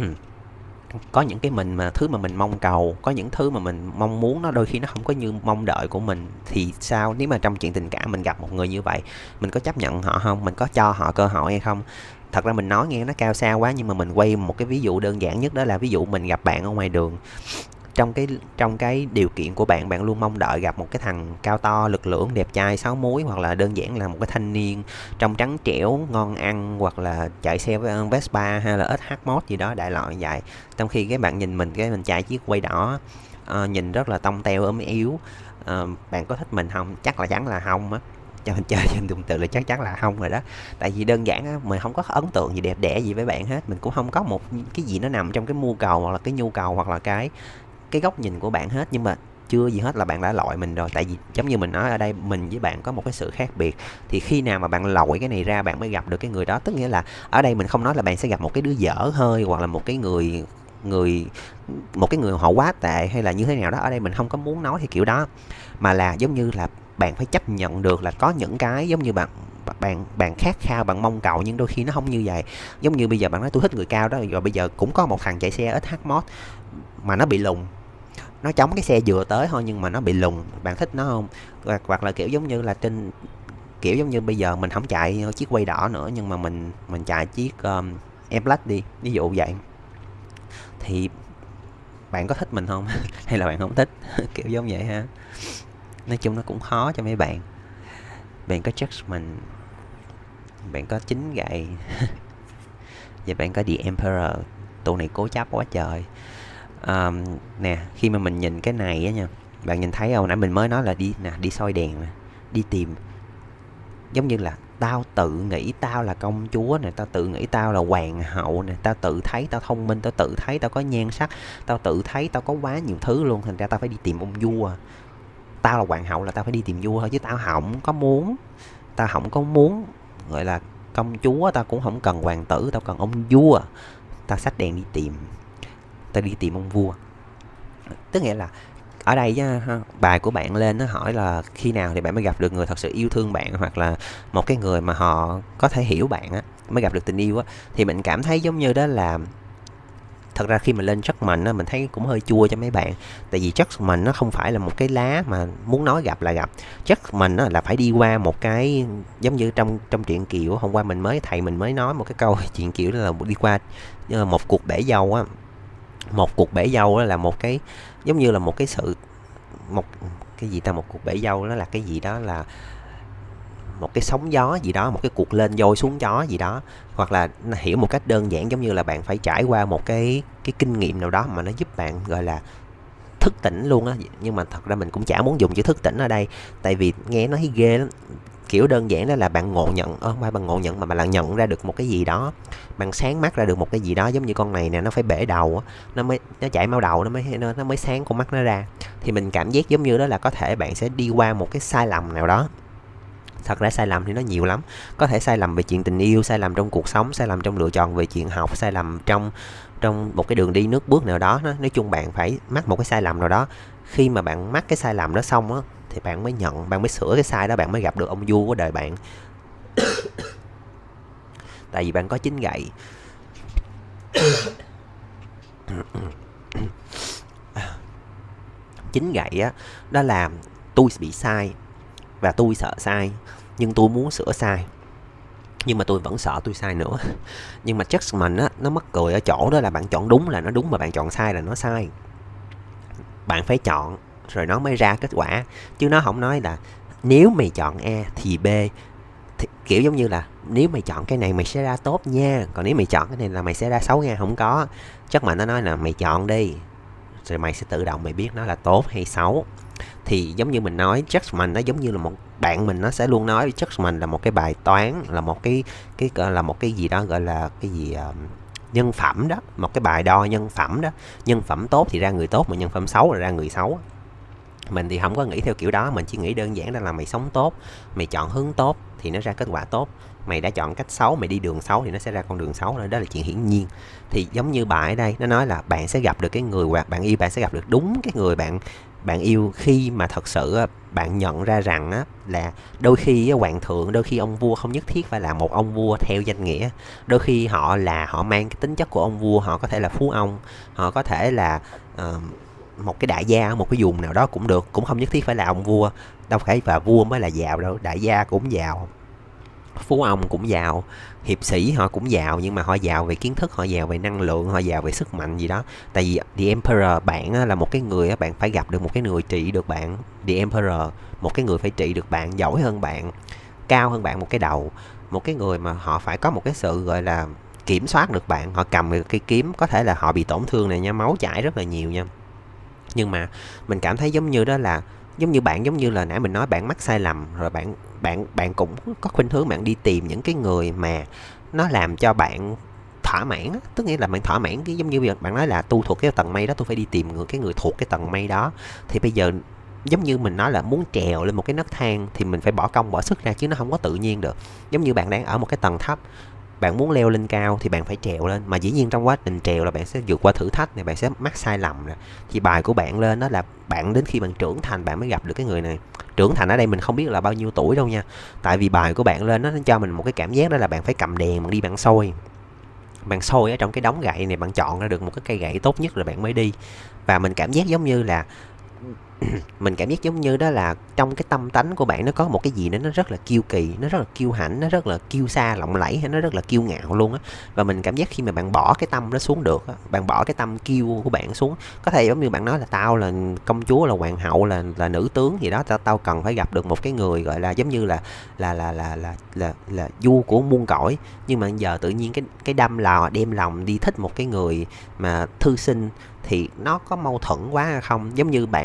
có những cái mình mà thứ mà mình mong cầu, có những thứ mà mình mong muốn nó đôi khi nó không có như mong đợi của mình. Thì sao nếu mà trong chuyện tình cảm mình gặp một người như vậy, mình có chấp nhận họ không, mình có cho họ cơ hội hay không? Thật ra mình nói nghe nó cao xa quá, nhưng mà mình quay một cái ví dụ đơn giản nhất, đó là ví dụ mình gặp bạn ở ngoài đường. Trong cái trong cái điều kiện của bạn, bạn luôn mong đợi gặp một cái thằng cao to, lực lưỡng, đẹp trai, sáu múi, hoặc là đơn giản là một cái thanh niên trong trắng trẻo, ngon ăn, hoặc là chạy xe với Vespa hay là ét hát một gì đó đại loại vậy. Trong khi cái bạn nhìn mình, cái mình chạy chiếc quay đỏ, uh, nhìn rất là tông teo ốm yếu. Uh, bạn có thích mình không? Chắc là chắn là không á. Cho mình chơi trên dùng từ là chắc chắn là không rồi đó. Tại vì đơn giản á, mình không có ấn tượng gì đẹp đẽ gì với bạn hết. Mình cũng không có một cái gì nó nằm trong cái mưu cầu, hoặc là cái nhu cầu, hoặc là cái cái góc nhìn của bạn hết. Nhưng mà chưa gì hết là bạn đã loại mình rồi. Tại vì giống như mình nói ở đây, mình với bạn có một cái sự khác biệt. Thì khi nào mà bạn loại cái này ra, bạn mới gặp được cái người đó. Tức nghĩa là ở đây mình không nói là bạn sẽ gặp một cái đứa dở hơi, hoặc là một cái người người một cái người họ quá tệ hay là như thế nào đó. Ở đây mình không có muốn nói thì kiểu đó, mà là giống như là bạn phải chấp nhận được là có những cái giống như bạn bạn bạn khát khao, bạn mong cầu, nhưng đôi khi nó không như vậy. Giống như bây giờ bạn nói tôi thích người cao đó, rồi bây giờ cũng có một thằng chạy xe ét hát một mà nó bị lùn, nó chống cái xe vừa tới thôi nhưng mà nó bị lùn, bạn thích nó không? Hoặc, hoặc là kiểu giống như là trên kiểu giống như bây giờ mình không chạy chiếc quay đỏ nữa, nhưng mà mình mình chạy chiếc um, M-Plus đi, ví dụ vậy. Thì bạn có thích mình không? Hay là bạn không thích? Kiểu giống vậy ha. Nói chung nó cũng khó cho mấy bạn. Bạn có Judgment, bạn có chín gậy và bạn có The Emperor. Tụi này cố chấp quá trời. Um, nè, khi mà mình nhìn cái này á nha, bạn nhìn thấy không? Nãy mình mới nói là đi nè, đi soi đèn nè, đi tìm. Giống như là tao tự nghĩ tao là công chúa nè, tao tự nghĩ tao là hoàng hậu nè, tao tự thấy tao thông minh, tao tự thấy tao có nhan sắc, tao tự thấy tao có quá nhiều thứ luôn, thành ra tao phải đi tìm ông vua. Tao là hoàng hậu là tao phải đi tìm vua thôi, chứ tao không có muốn, tao không có muốn gọi là công chúa, tao cũng không cần hoàng tử, tao cần ông vua. Tao xách đèn đi tìm, tao đi tìm ông vua. Tức nghĩa là ở đây á, ha, bài của bạn lên nó hỏi là khi nào thì bạn mới gặp được người thật sự yêu thương bạn, hoặc là một cái người mà họ có thể hiểu bạn á, mới gặp được tình yêu á. Thì mình cảm thấy giống như đó là thật ra khi mà lên Judgment á, mình thấy cũng hơi chua cho mấy bạn. Tại vì Judgment nó không phải là một cái lá mà muốn nói gặp là gặp. Judgment á, là phải đi qua một cái giống như trong trong truyện Kiều. Hôm qua mình mới thầy mình mới nói một cái câu chuyện Kiều, đó là đi qua một cuộc bể dâu á. Một cuộc bể dâu đó là một cái giống như là một cái sự một cái gì ta, một cuộc bể dâu nó là cái gì đó, là một cái sóng gió gì đó, một cái cuộc lên dôi xuống gió gì đó. Hoặc là hiểu một cách đơn giản giống như là bạn phải trải qua một cái cái kinh nghiệm nào đó mà nó giúp bạn gọi là thức tỉnh luôn á. Nhưng mà thật ra mình cũng chả muốn dùng chữ thức tỉnh ở đây, tại vì nghe nó thấy ghê lắm. Kiểu đơn giản đó là bạn ngộ nhận, không phải bạn ngộ nhận mà bạn là nhận ra được một cái gì đó, bạn sáng mắt ra được một cái gì đó. Giống như con này nè, nó phải bể đầu á, nó mới nó chảy máu đầu, nó mới nó, nó mới sáng con mắt nó ra. Thì mình cảm giác giống như đó là có thể bạn sẽ đi qua một cái sai lầm nào đó. Thật ra sai lầm thì nó nhiều lắm, có thể sai lầm về chuyện tình yêu, sai lầm trong cuộc sống, sai lầm trong lựa chọn về chuyện học, sai lầm trong trong một cái đường đi nước bước nào đó. Nói chung bạn phải mắc một cái sai lầm nào đó. Khi mà bạn mắc cái sai lầm đó xong á, thì bạn mới nhận, bạn mới sửa cái sai đó, bạn mới gặp được ông vua của đời bạn. Tại vì bạn có chín gậy. Chín gậy á, đó là tôi bị sai và tôi sợ sai, nhưng tôi muốn sửa sai, nhưng mà tôi vẫn sợ tôi sai nữa. Nhưng mà Judgment á, nó mắc cười ở chỗ đó là bạn chọn đúng là nó đúng, mà bạn chọn sai là nó sai. Bạn phải chọn rồi nó mới ra kết quả, chứ nó không nói là nếu mày chọn A thì B. Thì kiểu giống như là nếu mày chọn cái này mày sẽ ra tốt nha, còn nếu mày chọn cái này là mày sẽ ra xấu nha. Không có. Judgment nó nói là mày chọn đi, rồi mày sẽ tự động mày biết nó là tốt hay xấu. Thì giống như mình nói, Judgment nó giống như là một bạn mình, nó sẽ luôn nói Judgment là một cái bài toán, là một cái cái là một cái gì đó gọi là cái gì uh, nhân phẩm đó, một cái bài đo nhân phẩm đó. Nhân phẩm tốt thì ra người tốt, mà nhân phẩm xấu là ra người xấu. Mình thì không có nghĩ theo kiểu đó, mình chỉ nghĩ đơn giản là mày sống tốt, mày chọn hướng tốt thì nó ra kết quả tốt. Mày đã chọn cách xấu, mày đi đường xấu thì nó sẽ ra con đường xấu. Đó là chuyện hiển nhiên. Thì giống như bài ở đây nó nói là bạn sẽ gặp được cái người hoặc bạn yêu, bạn sẽ gặp được đúng cái người bạn bạn yêu khi mà thật sự bạn nhận ra rằng á, là đôi khi hoàng thượng, đôi khi ông vua không nhất thiết phải là một ông vua theo danh nghĩa. Đôi khi họ là họ mang cái tính chất của ông vua, họ có thể là phú ông, họ có thể là uh, một cái đại gia ở một cái vùng nào đó cũng được, cũng không nhất thiết phải là ông vua. Đâu phải và vua mới là giàu đâu, đại gia cũng giàu, phú ông cũng giàu, hiệp sĩ họ cũng giàu, nhưng mà họ giàu về kiến thức, họ giàu về năng lượng, họ giàu về sức mạnh gì đó. Tại vì The Emperor, bạn á, là một cái người á, bạn phải gặp được một cái người trị được bạn. The Emperor, một cái người phải trị được bạn, giỏi hơn bạn, cao hơn bạn một cái đầu, một cái người mà họ phải có một cái sự gọi là kiểm soát được bạn. Họ cầm được cây kiếm, có thể là họ bị tổn thương này nha, máu chảy rất là nhiều nha. Nhưng mà mình cảm thấy giống như đó là giống như bạn, giống như là nãy mình nói, bạn mắc sai lầm rồi bạn bạn bạn cũng có khuynh hướng bạn đi tìm những cái người mà nó làm cho bạn thỏa mãn. Tức nghĩa là bạn thỏa mãn cái giống như việc bạn nói là tu thuộc cái tầng mây đó, tôi phải đi tìm người cái người thuộc cái tầng mây đó. Thì bây giờ giống như mình nói là muốn trèo lên một cái nấc thang thì mình phải bỏ công bỏ sức ra, chứ nó không có tự nhiên được. Giống như bạn đang ở một cái tầng thấp, bạn muốn leo lên cao thì bạn phải trèo lên, mà dĩ nhiên trong quá trình trèo là bạn sẽ vượt qua thử thách này, bạn sẽ mắc sai lầm nè. Thì bài của bạn lên đó là bạn đến khi bạn trưởng thành bạn mới gặp được cái người này. Trưởng thành ở đây mình không biết là bao nhiêu tuổi đâu nha, tại vì bài của bạn lên nó cho mình một cái cảm giác đó là bạn phải cầm đèn, bạn đi bạn soi, bạn soi ở trong cái đống gậy này, bạn chọn ra được một cái cây gậy tốt nhất rồi bạn mới đi. Và mình cảm giác giống như là mình cảm giác giống như đó là trong cái tâm tánh của bạn nó có một cái gì đó nó rất là kiêu kỳ, nó rất là kiêu hãnh, nó rất là kiêu sa lộng lẫy, hay nó rất là kiêu ngạo luôn á. Và mình cảm giác khi mà bạn bỏ cái tâm đó xuống được á, bạn bỏ cái tâm kiêu của bạn xuống, có thể giống như bạn nói là tao là công chúa, là hoàng hậu, là là nữ tướng gì đó, tao tao cần phải gặp được một cái người gọi là giống như là là là là là là, là vua của muôn cõi. Nhưng mà giờ tự nhiên cái cái đâm lò đem lòng đi thích một cái người mà thư sinh, thì nó có mâu thuẫn quá hay không? Giống như bạn là nữ tướng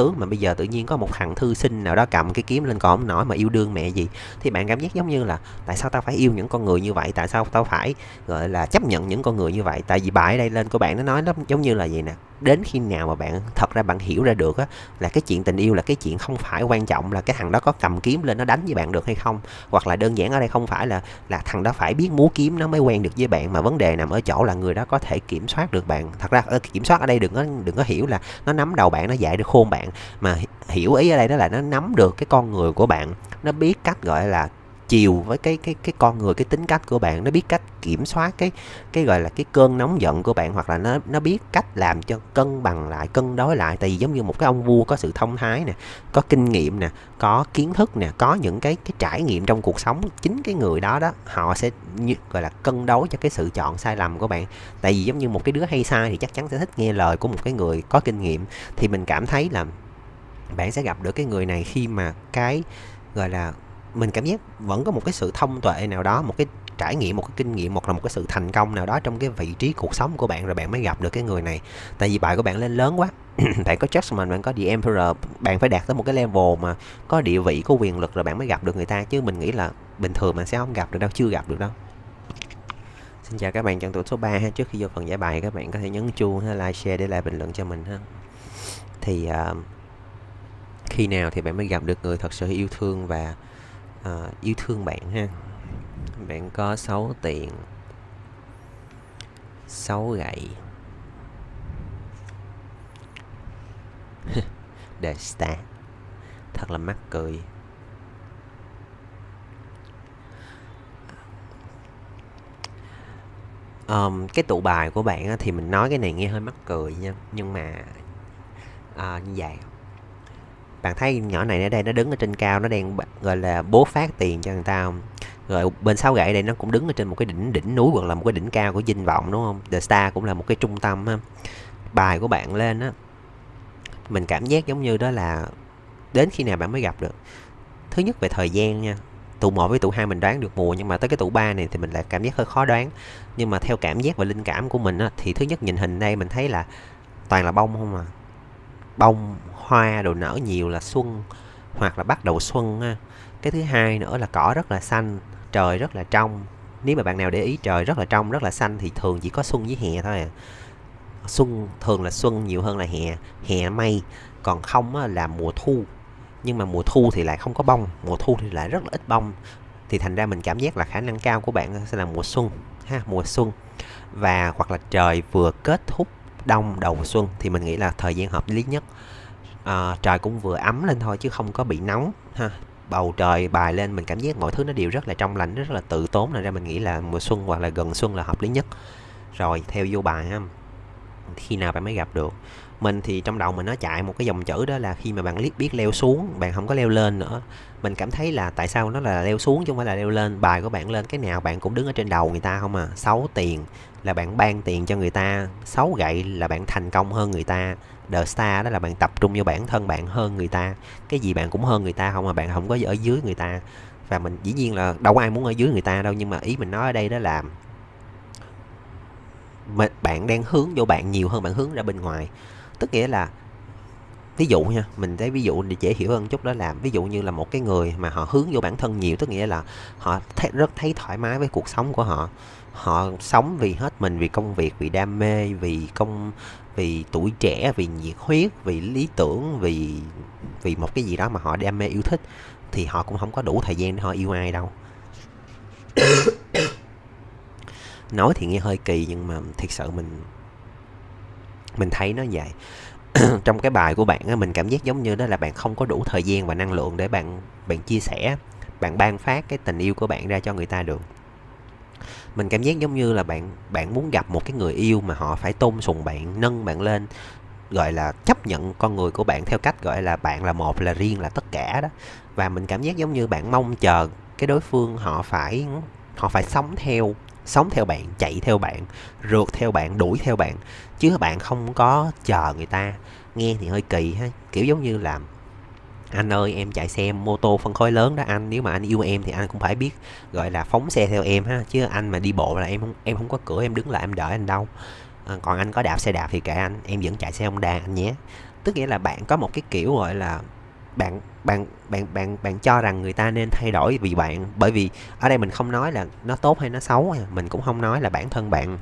tướng, mà bây giờ tự nhiên có một thằng thư sinh nào đó cầm cái kiếm lên còn không nổi mà yêu đương mẹ gì, thì bạn cảm giác giống như là tại sao tao phải yêu những con người như vậy, tại sao tao phải gọi là chấp nhận những con người như vậy. Tại vì bài ở đây lên của bạn nó nói nó giống như là gì nè, đến khi nào mà bạn thật ra bạn hiểu ra được á là cái chuyện tình yêu là cái chuyện không phải quan trọng là cái thằng đó có cầm kiếm lên nó đánh với bạn được hay không, hoặc là đơn giản ở đây không phải là là thằng đó phải biết múa kiếm nó mới quen được với bạn, mà vấn đề nằm ở chỗ là người đó có thể kiểm soát được bạn. Thật ra kiểm soát ở đây đừng có đừng có hiểu là nó nắm đầu bạn, nó dạy được khôn bạn, mà hiểu ý ở đây đó là nó nắm được cái con người của bạn, nó biết cách gọi là chiều với cái cái cái con người, cái tính cách của bạn, nó biết cách kiểm soát cái cái gọi là cái cơn nóng giận của bạn, hoặc là nó nó biết cách làm cho cân bằng lại, cân đối lại. Tại vì giống như một cái ông vua có sự thông thái nè, có kinh nghiệm nè, có kiến thức nè, có những cái cái trải nghiệm trong cuộc sống, chính cái người đó đó họ sẽ như, gọi là cân đối cho cái sự chọn sai lầm của bạn. Tại vì giống như một cái đứa hay sai thì chắc chắn sẽ thích nghe lời của một cái người có kinh nghiệm, thì mình cảm thấy là bạn sẽ gặp được cái người này khi mà cái gọi là mình cảm giác vẫn có một cái sự thông tuệ nào đó, một cái trải nghiệm, một cái kinh nghiệm, một là một cái sự thành công nào đó trong cái vị trí cuộc sống của bạn, rồi bạn mới gặp được cái người này. Tại vì bài của bạn lên lớn quá bạn có Judgment, bạn có The Emperor, bạn phải đạt tới một cái level mà có địa vị, có quyền lực rồi bạn mới gặp được người ta, chứ mình nghĩ là bình thường bạn sẽ không gặp được đâu, chưa gặp được đâu. Xin chào các bạn chọn tuổi số ba ha. Trước khi vô phần giải bài các bạn có thể nhấn chuông hay like, share để lại bình luận cho mình ha. Thì uh, khi nào thì bạn mới gặp được người thật sự yêu thương và uh, yêu thương bạn ha. Bạn có sáu tiền, sáu gậy, The Star, thật là mắc cười. Um, cái tụ bài của bạn á, thì mình nói cái này nghe hơi mắc cười nha, nhưng mà à, như vậy bạn thấy nhỏ này ở đây nó đứng ở trên cao, nó đang gọi là bố phát tiền cho người ta không? Rồi bên sáu gậy đây nó cũng đứng ở trên một cái đỉnh đỉnh núi hoặc là một cái đỉnh cao của danh vọng, đúng không? The Star cũng là một cái trung tâm ha. Bài của bạn lên á, mình cảm giác giống như đó là đến khi nào bạn mới gặp được. Thứ nhất về thời gian nha, tụ một với tụ hai mình đoán được mùa, nhưng mà tới cái tụ ba này thì mình lại cảm giác hơi khó đoán. Nhưng mà theo cảm giác và linh cảm của mình á, thì thứ nhất nhìn hình đây mình thấy là toàn là bông không à, bông hoa đồ nở nhiều là xuân hoặc là bắt đầu xuân ha. Cái thứ hai nữa là cỏ rất là xanh, trời rất là trong. Nếu mà bạn nào để ý trời rất là trong, rất là xanh thì thường chỉ có xuân với hè thôi à. Xuân thường là xuân nhiều hơn là hè, hè mây, còn không á, là mùa thu. Nhưng mà mùa thu thì lại không có bông, mùa thu thì lại rất là ít bông, thì thành ra mình cảm giác là khả năng cao của bạn sẽ là mùa xuân ha, mùa xuân. Và hoặc là trời vừa kết thúc đông đầu xuân thì mình nghĩ là thời gian hợp lý nhất. À, trời cũng vừa ấm lên thôi chứ không có bị nóng ha. Bầu trời bài lên mình cảm giác mọi thứ nó đều rất là trong lành, rất là tự tốn, nên ra mình nghĩ là mùa xuân hoặc là gần xuân là hợp lý nhất. Rồi theo vô bài ha, khi nào bạn mới gặp được. Mình thì trong đầu mình nó chạy một cái dòng chữ đó là khi mà bạn liếc biết leo xuống, bạn không có leo lên nữa. Mình cảm thấy là tại sao nó là leo xuống chứ không phải là leo lên. Bài của bạn lên cái nào bạn cũng đứng ở trên đầu người ta không à. Sáu tiền là bạn ban tiền cho người ta, sáu gậy là bạn thành công hơn người ta, The Star đó là bạn tập trung vô bản thân bạn hơn người ta. Cái gì bạn cũng hơn người ta không à, bạn không có ở dưới người ta. Và mình dĩ nhiên là đâu có ai muốn ở dưới người ta đâu, nhưng mà ý mình nói ở đây đó là bạn đang hướng vô bạn nhiều hơn bạn hướng ra bên ngoài. Tức nghĩa là ví dụ nha, mình thấy ví dụ để dễ hiểu hơn chút, đó là ví dụ như là một cái người mà họ hướng vô bản thân nhiều, tức nghĩa là họ thấy, rất thấy thoải mái với cuộc sống của họ. Họ sống vì hết mình, vì công việc, vì đam mê, vì công vì tuổi trẻ, vì nhiệt huyết, vì lý tưởng, vì vì một cái gì đó mà họ đam mê yêu thích, thì họ cũng không có đủ thời gian để họ yêu ai đâu. Nói thì nghe hơi kỳ nhưng mà thiệt sự mình mình thấy nó vậy. Trong cái bài của bạn á, mình cảm giác giống như đó là bạn không có đủ thời gian và năng lượng để bạn bạn chia sẻ, bạn ban phát cái tình yêu của bạn ra cho người ta được. Mình cảm giác giống như là bạn bạn muốn gặp một cái người yêu mà họ phải tôn sùng bạn, nâng bạn lên, gọi là chấp nhận con người của bạn theo cách gọi là bạn là một, là riêng, là tất cả đó. Và mình cảm giác giống như bạn mong chờ cái đối phương họ phải họ phải sống theo sống theo bạn, chạy theo bạn, rượt theo bạn, đuổi theo bạn, chứ bạn không có chờ người ta. Nghe thì hơi kỳ ha, kiểu giống như là anh ơi em chạy xe mô tô phân khối lớn đó anh, nếu mà anh yêu em thì anh cũng phải biết gọi là phóng xe theo em ha, chứ anh mà đi bộ là em không em không có cửa em đứng lại em đợi anh đâu. À, còn anh có đạp xe đạp thì kệ anh, em vẫn chạy xe Honda anh nhé. Tức nghĩa là bạn có một cái kiểu gọi là bạn bạn bạn bạn bạn cho rằng người ta nên thay đổi vì bạn, bởi vì ở đây mình không nói là nó tốt hay nó xấu, mình cũng không nói là bản thân bạn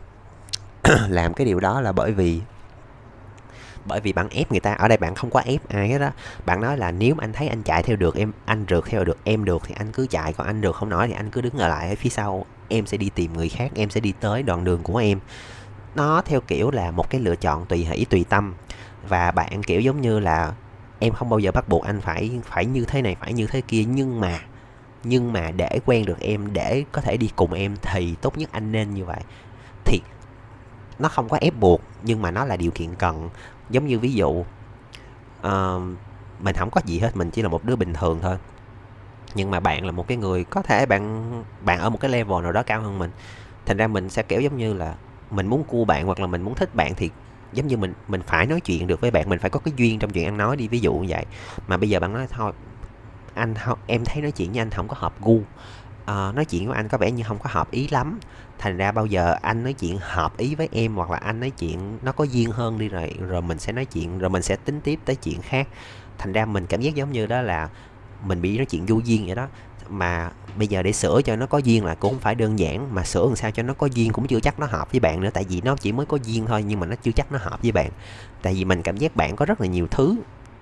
làm cái điều đó là bởi vì bởi vì bạn ép người ta. Ở đây bạn không có ép ai hết á. Bạn nói là nếu mà anh thấy anh chạy theo được em, anh rượt theo được em được thì anh cứ chạy, còn anh rượt không nổi thì anh cứ đứng ở lại ở phía sau, em sẽ đi tìm người khác, em sẽ đi tới đoạn đường của em. Nó theo kiểu là một cái lựa chọn tùy hỷ tùy tâm, và bạn kiểu giống như là em không bao giờ bắt buộc anh phải phải như thế này, phải như thế kia, nhưng mà nhưng mà để quen được em, để có thể đi cùng em thì tốt nhất anh nên như vậy. Thì nó không có ép buộc, nhưng mà nó là điều kiện cần. Giống như ví dụ uh, mình không có gì hết, mình chỉ là một đứa bình thường thôi, nhưng mà bạn là một cái người có thể bạn bạn ở một cái level nào đó cao hơn mình, thành ra mình sẽ kiểu giống như là mình muốn cua bạn hoặc là mình muốn thích bạn thì giống như mình mình phải nói chuyện được với bạn, mình phải có cái duyên trong chuyện ăn nói đi, ví dụ như vậy. Mà bây giờ bạn nói thôi anh không, em thấy nói chuyện với anh không có hợp gu, uh, nói chuyện với anh có vẻ như không có hợp ý lắm, thành ra bao giờ anh nói chuyện hợp ý với em hoặc là anh nói chuyện nó có duyên hơn đi, rồi rồi mình sẽ nói chuyện, rồi mình sẽ tính tiếp tới chuyện khác. Thành ra mình cảm giác giống như đó là mình bị nói chuyện vô duyên vậy đó. Mà bây giờ để sửa cho nó có duyên là cũng không phải đơn giản, mà sửa làm sao cho nó có duyên cũng chưa chắc nó hợp với bạn nữa, tại vì nó chỉ mới có duyên thôi nhưng mà nó chưa chắc nó hợp với bạn. Tại vì mình cảm giác bạn có rất là nhiều thứ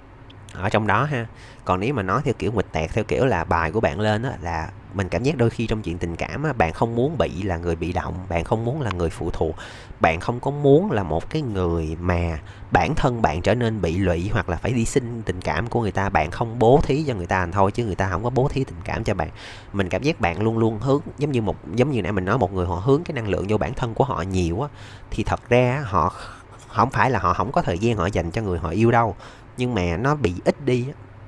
ở trong đó ha. Còn nếu mà nói theo kiểu nguệch tẹt, theo kiểu là bài của bạn lên á, là mình cảm giác đôi khi trong chuyện tình cảm á, bạn không muốn bị là người bị động, bạn không muốn là người phụ thuộc, bạn không có muốn là một cái người mà bản thân bạn trở nên bị lụy hoặc là phải đi xin tình cảm của người ta. Bạn không bố thí cho người ta thôi, chứ người ta không có bố thí tình cảm cho bạn. Mình cảm giác bạn luôn luôn hướng giống như một giống như nãy mình nói, một người họ hướng cái năng lượng vô bản thân của họ nhiều á, thì thật ra họ không phải là họ không có thời gian họ dành cho người họ yêu đâu, nhưng mà nó bị ít đi.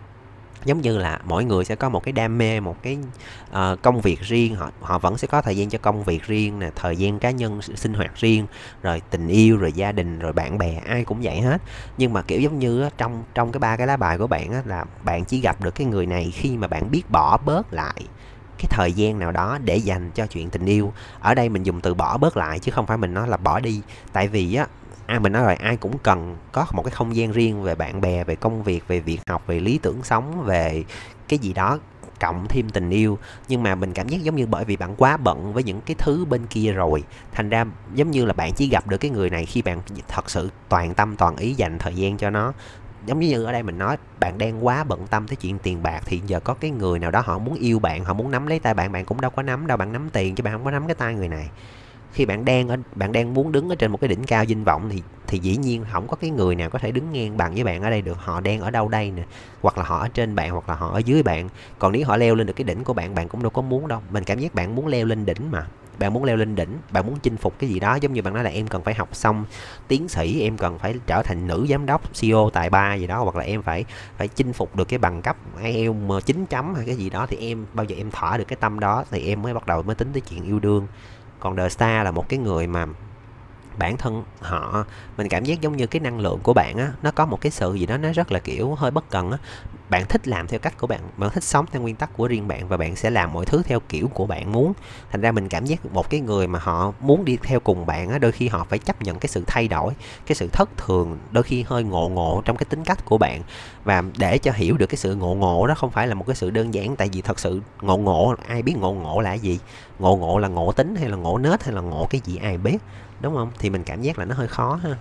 Giống như là mỗi người sẽ có một cái đam mê, một cái uh, công việc riêng, họ họ vẫn sẽ có thời gian cho công việc riêng nè, thời gian cá nhân sinh hoạt riêng, rồi tình yêu, rồi gia đình, rồi bạn bè, ai cũng vậy hết. Nhưng mà kiểu giống như á, trong trong cái ba cái lá bài của bạn á, là bạn chỉ gặp được cái người này khi mà bạn biết bỏ bớt lại cái thời gian nào đó để dành cho chuyện tình yêu. Ở đây mình dùng từ bỏ bớt lại chứ không phải mình nói là bỏ đi, tại vì á, ai mình nói rồi, ai cũng cần có một cái không gian riêng về bạn bè, về công việc, về việc học, về lý tưởng sống, về cái gì đó, cộng thêm tình yêu. Nhưng mà mình cảm giác giống như bởi vì bạn quá bận với những cái thứ bên kia rồi, thành ra giống như là bạn chỉ gặp được cái người này khi bạn thật sự toàn tâm toàn ý dành thời gian cho nó. Giống như ở đây mình nói, bạn đang quá bận tâm tới chuyện tiền bạc, thì giờ có cái người nào đó họ muốn yêu bạn, họ muốn nắm lấy tay bạn, bạn cũng đâu có nắm đâu, bạn nắm tiền chứ bạn không có nắm cái tay người này. Khi bạn đang ở bạn đang muốn đứng ở trên một cái đỉnh cao danh vọng thì thì dĩ nhiên không có cái người nào có thể đứng ngang bằng với bạn ở đây được. Họ đang ở đâu đây nè, hoặc là họ ở trên bạn hoặc là họ ở dưới bạn. Còn nếu họ leo lên được cái đỉnh của bạn, bạn cũng đâu có muốn đâu. Mình cảm giác bạn muốn leo lên đỉnh mà, bạn muốn leo lên đỉnh, bạn muốn chinh phục cái gì đó. Giống như bạn nói là em cần phải học xong tiến sĩ, em cần phải trở thành nữ giám đốc, xê e ô tài ba gì đó, hoặc là em phải phải chinh phục được cái bằng cấp ai eo chín chấm hay cái gì đó, thì em bao giờ em thỏa được cái tâm đó thì em mới bắt đầu mới tính tới chuyện yêu đương. Còn The Star là một cái người mà bản thân họ, mình cảm giác giống như cái năng lượng của bạn á, nó có một cái sự gì đó nó rất là kiểu hơi bất cần á. Bạn thích làm theo cách của bạn, bạn thích sống theo nguyên tắc của riêng bạn, và bạn sẽ làm mọi thứ theo kiểu của bạn muốn. Thành ra mình cảm giác một cái người mà họ muốn đi theo cùng bạn á, đôi khi họ phải chấp nhận cái sự thay đổi, cái sự thất thường, đôi khi hơi ngộ ngộ trong cái tính cách của bạn. Và để cho hiểu được cái sự ngộ ngộ đó không phải là một cái sự đơn giản, tại vì thật sự ngộ ngộ, ai biết ngộ ngộ là gì? Ngộ ngộ là ngộ tính hay là ngộ nết hay là ngộ cái gì ai biết, đúng không? Thì mình cảm giác là nó hơi khó ha.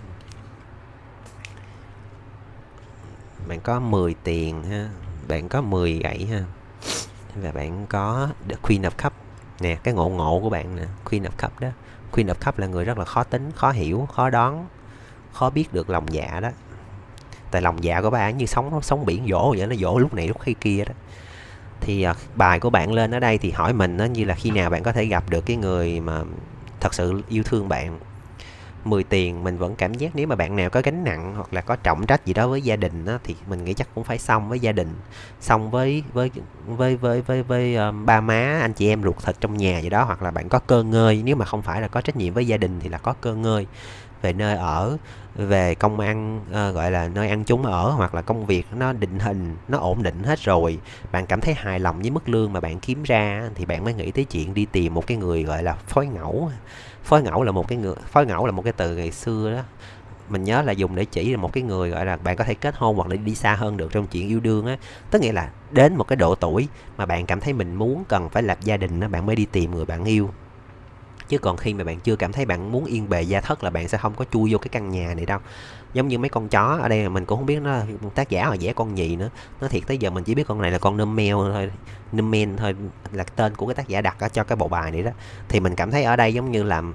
Bạn có mười tiền ha, bạn có mười gậy ha, và bạn có The Queen of Cup nè, cái ngộ ngộ của bạn nè, Queen of Cup đó. Queen of Cup là người rất là khó tính, khó hiểu, khó đoán, khó biết được lòng dạ đó. Tại lòng dạ của bạn như sóng sóng biển vỗ vậy, nó vỗ lúc này lúc khi kia đó. Thì uh, bài của bạn lên ở đây thì hỏi mình nó như là khi nào bạn có thể gặp được cái người mà thật sự yêu thương bạn. Mười tiền mình vẫn cảm giác nếu mà bạn nào có gánh nặng hoặc là có trọng trách gì đó với gia đình á, thì mình nghĩ chắc cũng phải xong với gia đình, xong với với với với với, với um, ba má, anh chị em ruột thịt trong nhà vậy đó. Hoặc là bạn có cơ ngơi, nếu mà không phải là có trách nhiệm với gia đình thì là có cơ ngơi về nơi ở, về công ăn, uh, gọi là nơi ăn chúng ở, hoặc là công việc nó định hình, nó ổn định hết rồi, bạn cảm thấy hài lòng với mức lương mà bạn kiếm ra, thì bạn mới nghĩ tới chuyện đi tìm một cái người gọi là phối ngẫu. Phối ngẫu là một cái người phối ngẫu là một cái từ ngày xưa đó, mình nhớ là dùng để chỉ là một cái người gọi là bạn có thể kết hôn hoặc là đi xa hơn được trong chuyện yêu đương á. Tức nghĩa là đến một cái độ tuổi mà bạn cảm thấy mình muốn cần phải lập gia đình á, bạn mới đi tìm người bạn yêu. Chứ còn khi mà bạn chưa cảm thấy bạn muốn yên bề gia thất là bạn sẽ không có chui vô cái căn nhà này đâu. Giống như mấy con chó ở đây mình cũng không biết nó tác giả là vẽ con gì nữa. Nói thiệt tới giờ mình chỉ biết con này là con nôm mèo thôi, nôm men thôi, là tên của cái tác giả đặt ở cho cái bộ bài này đó. Thì mình cảm thấy ở đây giống như là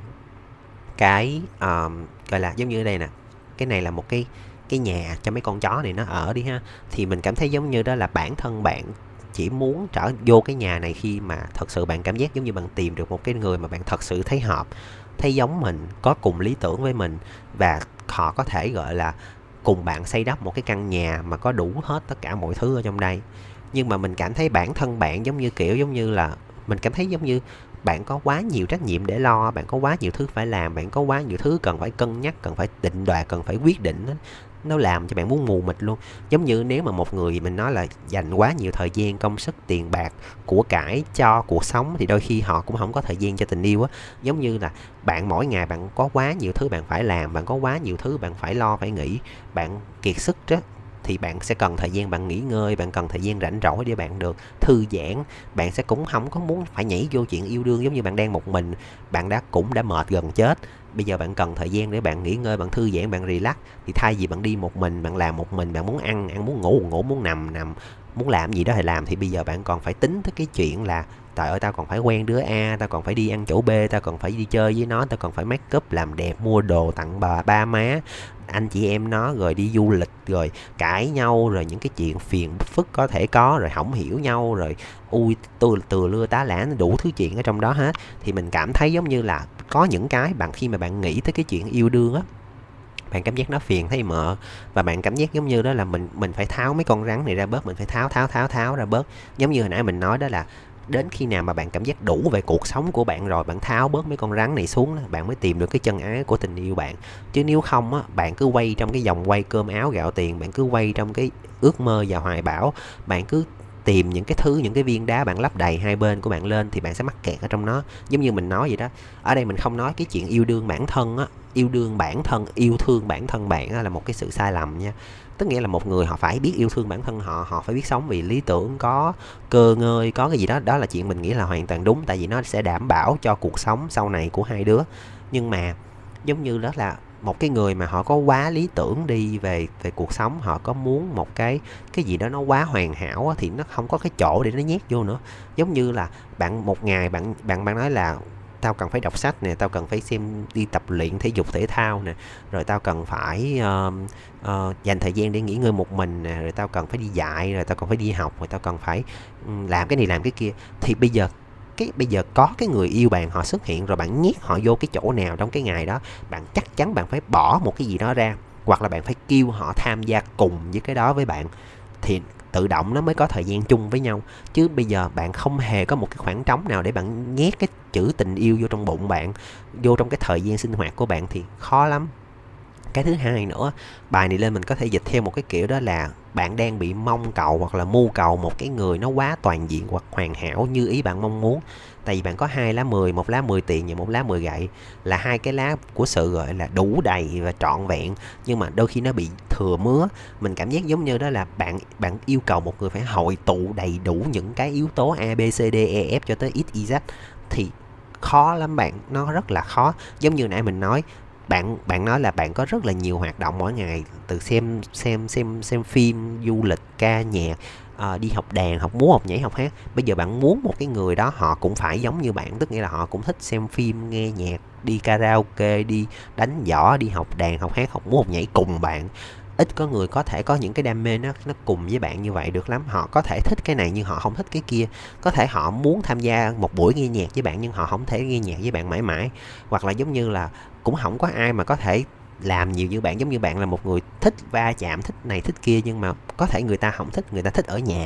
cái um, gọi là giống như ở đây nè, cái này là một cái cái nhà cho mấy con chó này nó ở đi ha. Thì mình cảm thấy giống như đó là bản thân bạn chỉ muốn trở vô cái nhà này khi mà thật sự bạn cảm giác giống như bạn tìm được một cái người mà bạn thật sự thấy hợp, thấy giống mình, có cùng lý tưởng với mình, và họ có thể gọi là cùng bạn xây đắp một cái căn nhà mà có đủ hết tất cả mọi thứ ở trong đây. Nhưng mà mình cảm thấy bản thân bạn giống như kiểu giống như là mình cảm thấy giống như bạn có quá nhiều trách nhiệm để lo, bạn có quá nhiều thứ phải làm, bạn có quá nhiều thứ cần phải cân nhắc, cần phải định đoạt, cần phải quyết định. Nó làm cho bạn muốn mù mịt luôn. Giống như nếu mà một người mình nói là dành quá nhiều thời gian, công sức, tiền bạc, của cải cho cuộc sống thì đôi khi họ cũng không có thời gian cho tình yêu á. Giống như là bạn mỗi ngày bạn có quá nhiều thứ bạn phải làm, bạn có quá nhiều thứ bạn phải lo, phải nghĩ, bạn kiệt sức đó, thì bạn sẽ cần thời gian bạn nghỉ ngơi, bạn cần thời gian rảnh rỗi để bạn được thư giãn. Bạn sẽ cũng không có muốn phải nhảy vô chuyện yêu đương. Giống như bạn đang một mình, bạn đã cũng đã mệt gần chết, bây giờ bạn cần thời gian để bạn nghỉ ngơi, bạn thư giãn, bạn relax. Thì thay vì bạn đi một mình, bạn làm một mình, bạn muốn ăn ăn, muốn ngủ ngủ, muốn nằm nằm, muốn làm gì đó thì làm, thì bây giờ bạn còn phải tính tới cái chuyện là trời ơi tao còn phải quen đứa A, tao còn phải đi ăn chỗ B, tao còn phải đi chơi với nó, tao còn phải make up, làm đẹp, mua đồ tặng bà ba má, anh chị em nó, rồi đi du lịch, rồi cãi nhau, rồi những cái chuyện phiền phức có thể có, rồi không hiểu nhau, rồi ui tôi từ lưa tá lả, đủ thứ chuyện ở trong đó hết. Thì mình cảm thấy giống như là có những cái bạn khi mà bạn nghĩ tới cái chuyện yêu đương á, bạn cảm giác nó phiền thấy mợ, và bạn cảm giác giống như đó là mình mình phải tháo mấy con rắn này ra bớt, mình phải tháo tháo tháo tháo ra bớt. Giống như hồi nãy mình nói đó là đến khi nào mà bạn cảm giác đủ về cuộc sống của bạn rồi, bạn tháo bớt mấy con rắn này xuống đó, bạn mới tìm được cái chân ái của tình yêu bạn. Chứ nếu không á, bạn cứ quay trong cái vòng quay cơm áo gạo tiền, bạn cứ quay trong cái ước mơ và hoài bão, bạn cứ tìm những cái thứ, những cái viên đá bạn lấp đầy hai bên của bạn lên, thì bạn sẽ mắc kẹt ở trong nó. Giống như mình nói vậy đó, ở đây mình không nói cái chuyện yêu đương bản thân á, yêu đương bản thân, yêu thương bản thân bạn á, là một cái sự sai lầm nha. Tức nghĩa là một người họ phải biết yêu thương bản thân họ, họ phải biết sống vì lý tưởng, có cơ ngơi, có cái gì đó, đó là chuyện mình nghĩ là hoàn toàn đúng, tại vì nó sẽ đảm bảo cho cuộc sống sau này của hai đứa. Nhưng mà giống như đó là một cái người mà họ có quá lý tưởng đi về về cuộc sống, họ có muốn một cái cái gì đó nó quá hoàn hảo á, thì nó không có cái chỗ để nó nhét vô nữa. Giống như là bạn một ngày bạn bạn bạn nói là tao cần phải đọc sách nè, tao cần phải xem, đi tập luyện thể dục thể thao nè, rồi tao cần phải uh, uh, dành thời gian để nghỉ ngơi một mình nè, rồi tao cần phải đi dạy, rồi tao cần phải đi học, rồi tao cần phải um, làm cái này làm cái kia. Thì bây giờ cái bây giờ có cái người yêu bạn họ xuất hiện rồi, bạn nhét họ vô cái chỗ nào trong cái ngày đó, bạn chắc chắn bạn phải bỏ một cái gì đó ra, hoặc là bạn phải kêu họ tham gia cùng với cái đó với bạn, thì tự động nó mới có thời gian chung với nhau. Chứ bây giờ bạn không hề có một cái khoảng trống nào để bạn nhét cái chữ tình yêu vô trong bụng bạn, vô trong cái thời gian sinh hoạt của bạn, thì khó lắm. Cái thứ hai nữa, bài này lên mình có thể dịch theo một cái kiểu đó là bạn đang bị mong cầu hoặc là mưu cầu một cái người nó quá toàn diện hoặc hoàn hảo như ý bạn mong muốn. Tại vì bạn có hai lá mười, một lá mười tiền và một lá mười gậy, là hai cái lá của sự gọi là đủ đầy và trọn vẹn, nhưng mà đôi khi nó bị thừa mứa. Mình cảm giác giống như đó là bạn bạn yêu cầu một người phải hội tụ đầy đủ những cái yếu tố A, B, C, D, E, F cho tới X, Y, Z, thì khó lắm bạn, nó rất là khó. Giống như nãy mình nói, bạn bạn nói là bạn có rất là nhiều hoạt động mỗi ngày, từ xem xem xem xem phim, du lịch, ca nhạc, uh, đi học đàn, học múa, học nhảy, học hát. Bây giờ bạn muốn một cái người đó họ cũng phải giống như bạn, tức nghĩa là họ cũng thích xem phim, nghe nhạc, đi karaoke, đi đánh võ, đi học đàn, học hát, học múa, học nhảy cùng bạn. Ít có người có thể có những cái đam mê nó nó cùng với bạn như vậy được lắm. Họ có thể thích cái này nhưng họ không thích cái kia. Có thể họ muốn tham gia một buổi nghe nhạc với bạn nhưng họ không thể nghe nhạc với bạn mãi mãi. Hoặc là giống như là cũng không có ai mà có thể làm nhiều như bạn. Giống như bạn là một người thích va chạm, thích này thích kia, nhưng mà có thể người ta không thích, người ta thích ở nhà.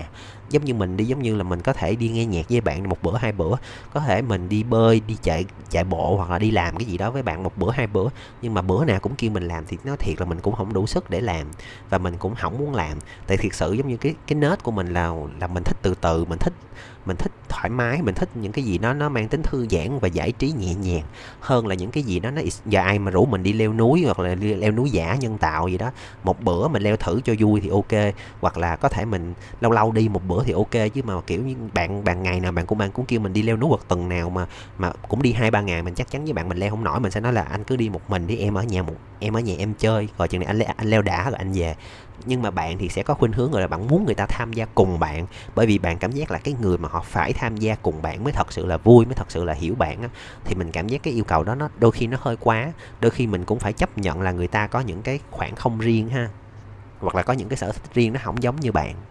giống như mình đi, giống như là mình có thể đi nghe nhạc với bạn một bữa hai bữa, có thể mình đi bơi, đi chạy chạy bộ hoặc là đi làm cái gì đó với bạn một bữa hai bữa, nhưng mà bữa nào cũng kêu mình làm thì nói thiệt là mình cũng không đủ sức để làm, và mình cũng không muốn làm. Tại thiệt sự giống như cái cái nết của mình là là mình thích từ từ, mình thích mình thích thoải mái, mình thích những cái gì nó nó mang tính thư giãn và giải trí nhẹ nhàng hơn là những cái gì đó nó. Giờ ai mà rủ mình đi leo núi hoặc là leo núi giả nhân tạo gì đó, một bữa mình leo thử cho vui thì ok, hoặc là có thể mình lâu lâu đi một bữa thì ok, chứ mà kiểu như bạn bạn ngày nào bạn cũng bạn cũng kêu mình đi leo núi hoặc tuần nào mà mà cũng đi hai ba ngày, mình chắc chắn với bạn mình leo không nổi, mình sẽ nói là anh cứ đi một mình đi, em ở nhà một em ở nhà em chơi, rồi chừng này anh leo, anh leo đã rồi anh về. Nhưng mà bạn thì sẽ có khuynh hướng, rồi là bạn muốn người ta tham gia cùng bạn, bởi vì bạn cảm giác là cái người mà họ phải tham gia cùng bạn mới thật sự là vui, mới thật sự là hiểu bạn á. Thì mình cảm giác cái yêu cầu đó nó đôi khi nó hơi quá, đôi khi mình cũng phải chấp nhận là người ta có những cái khoảng không riêng ha, hoặc là có những cái sở thích riêng nó không giống như bạn.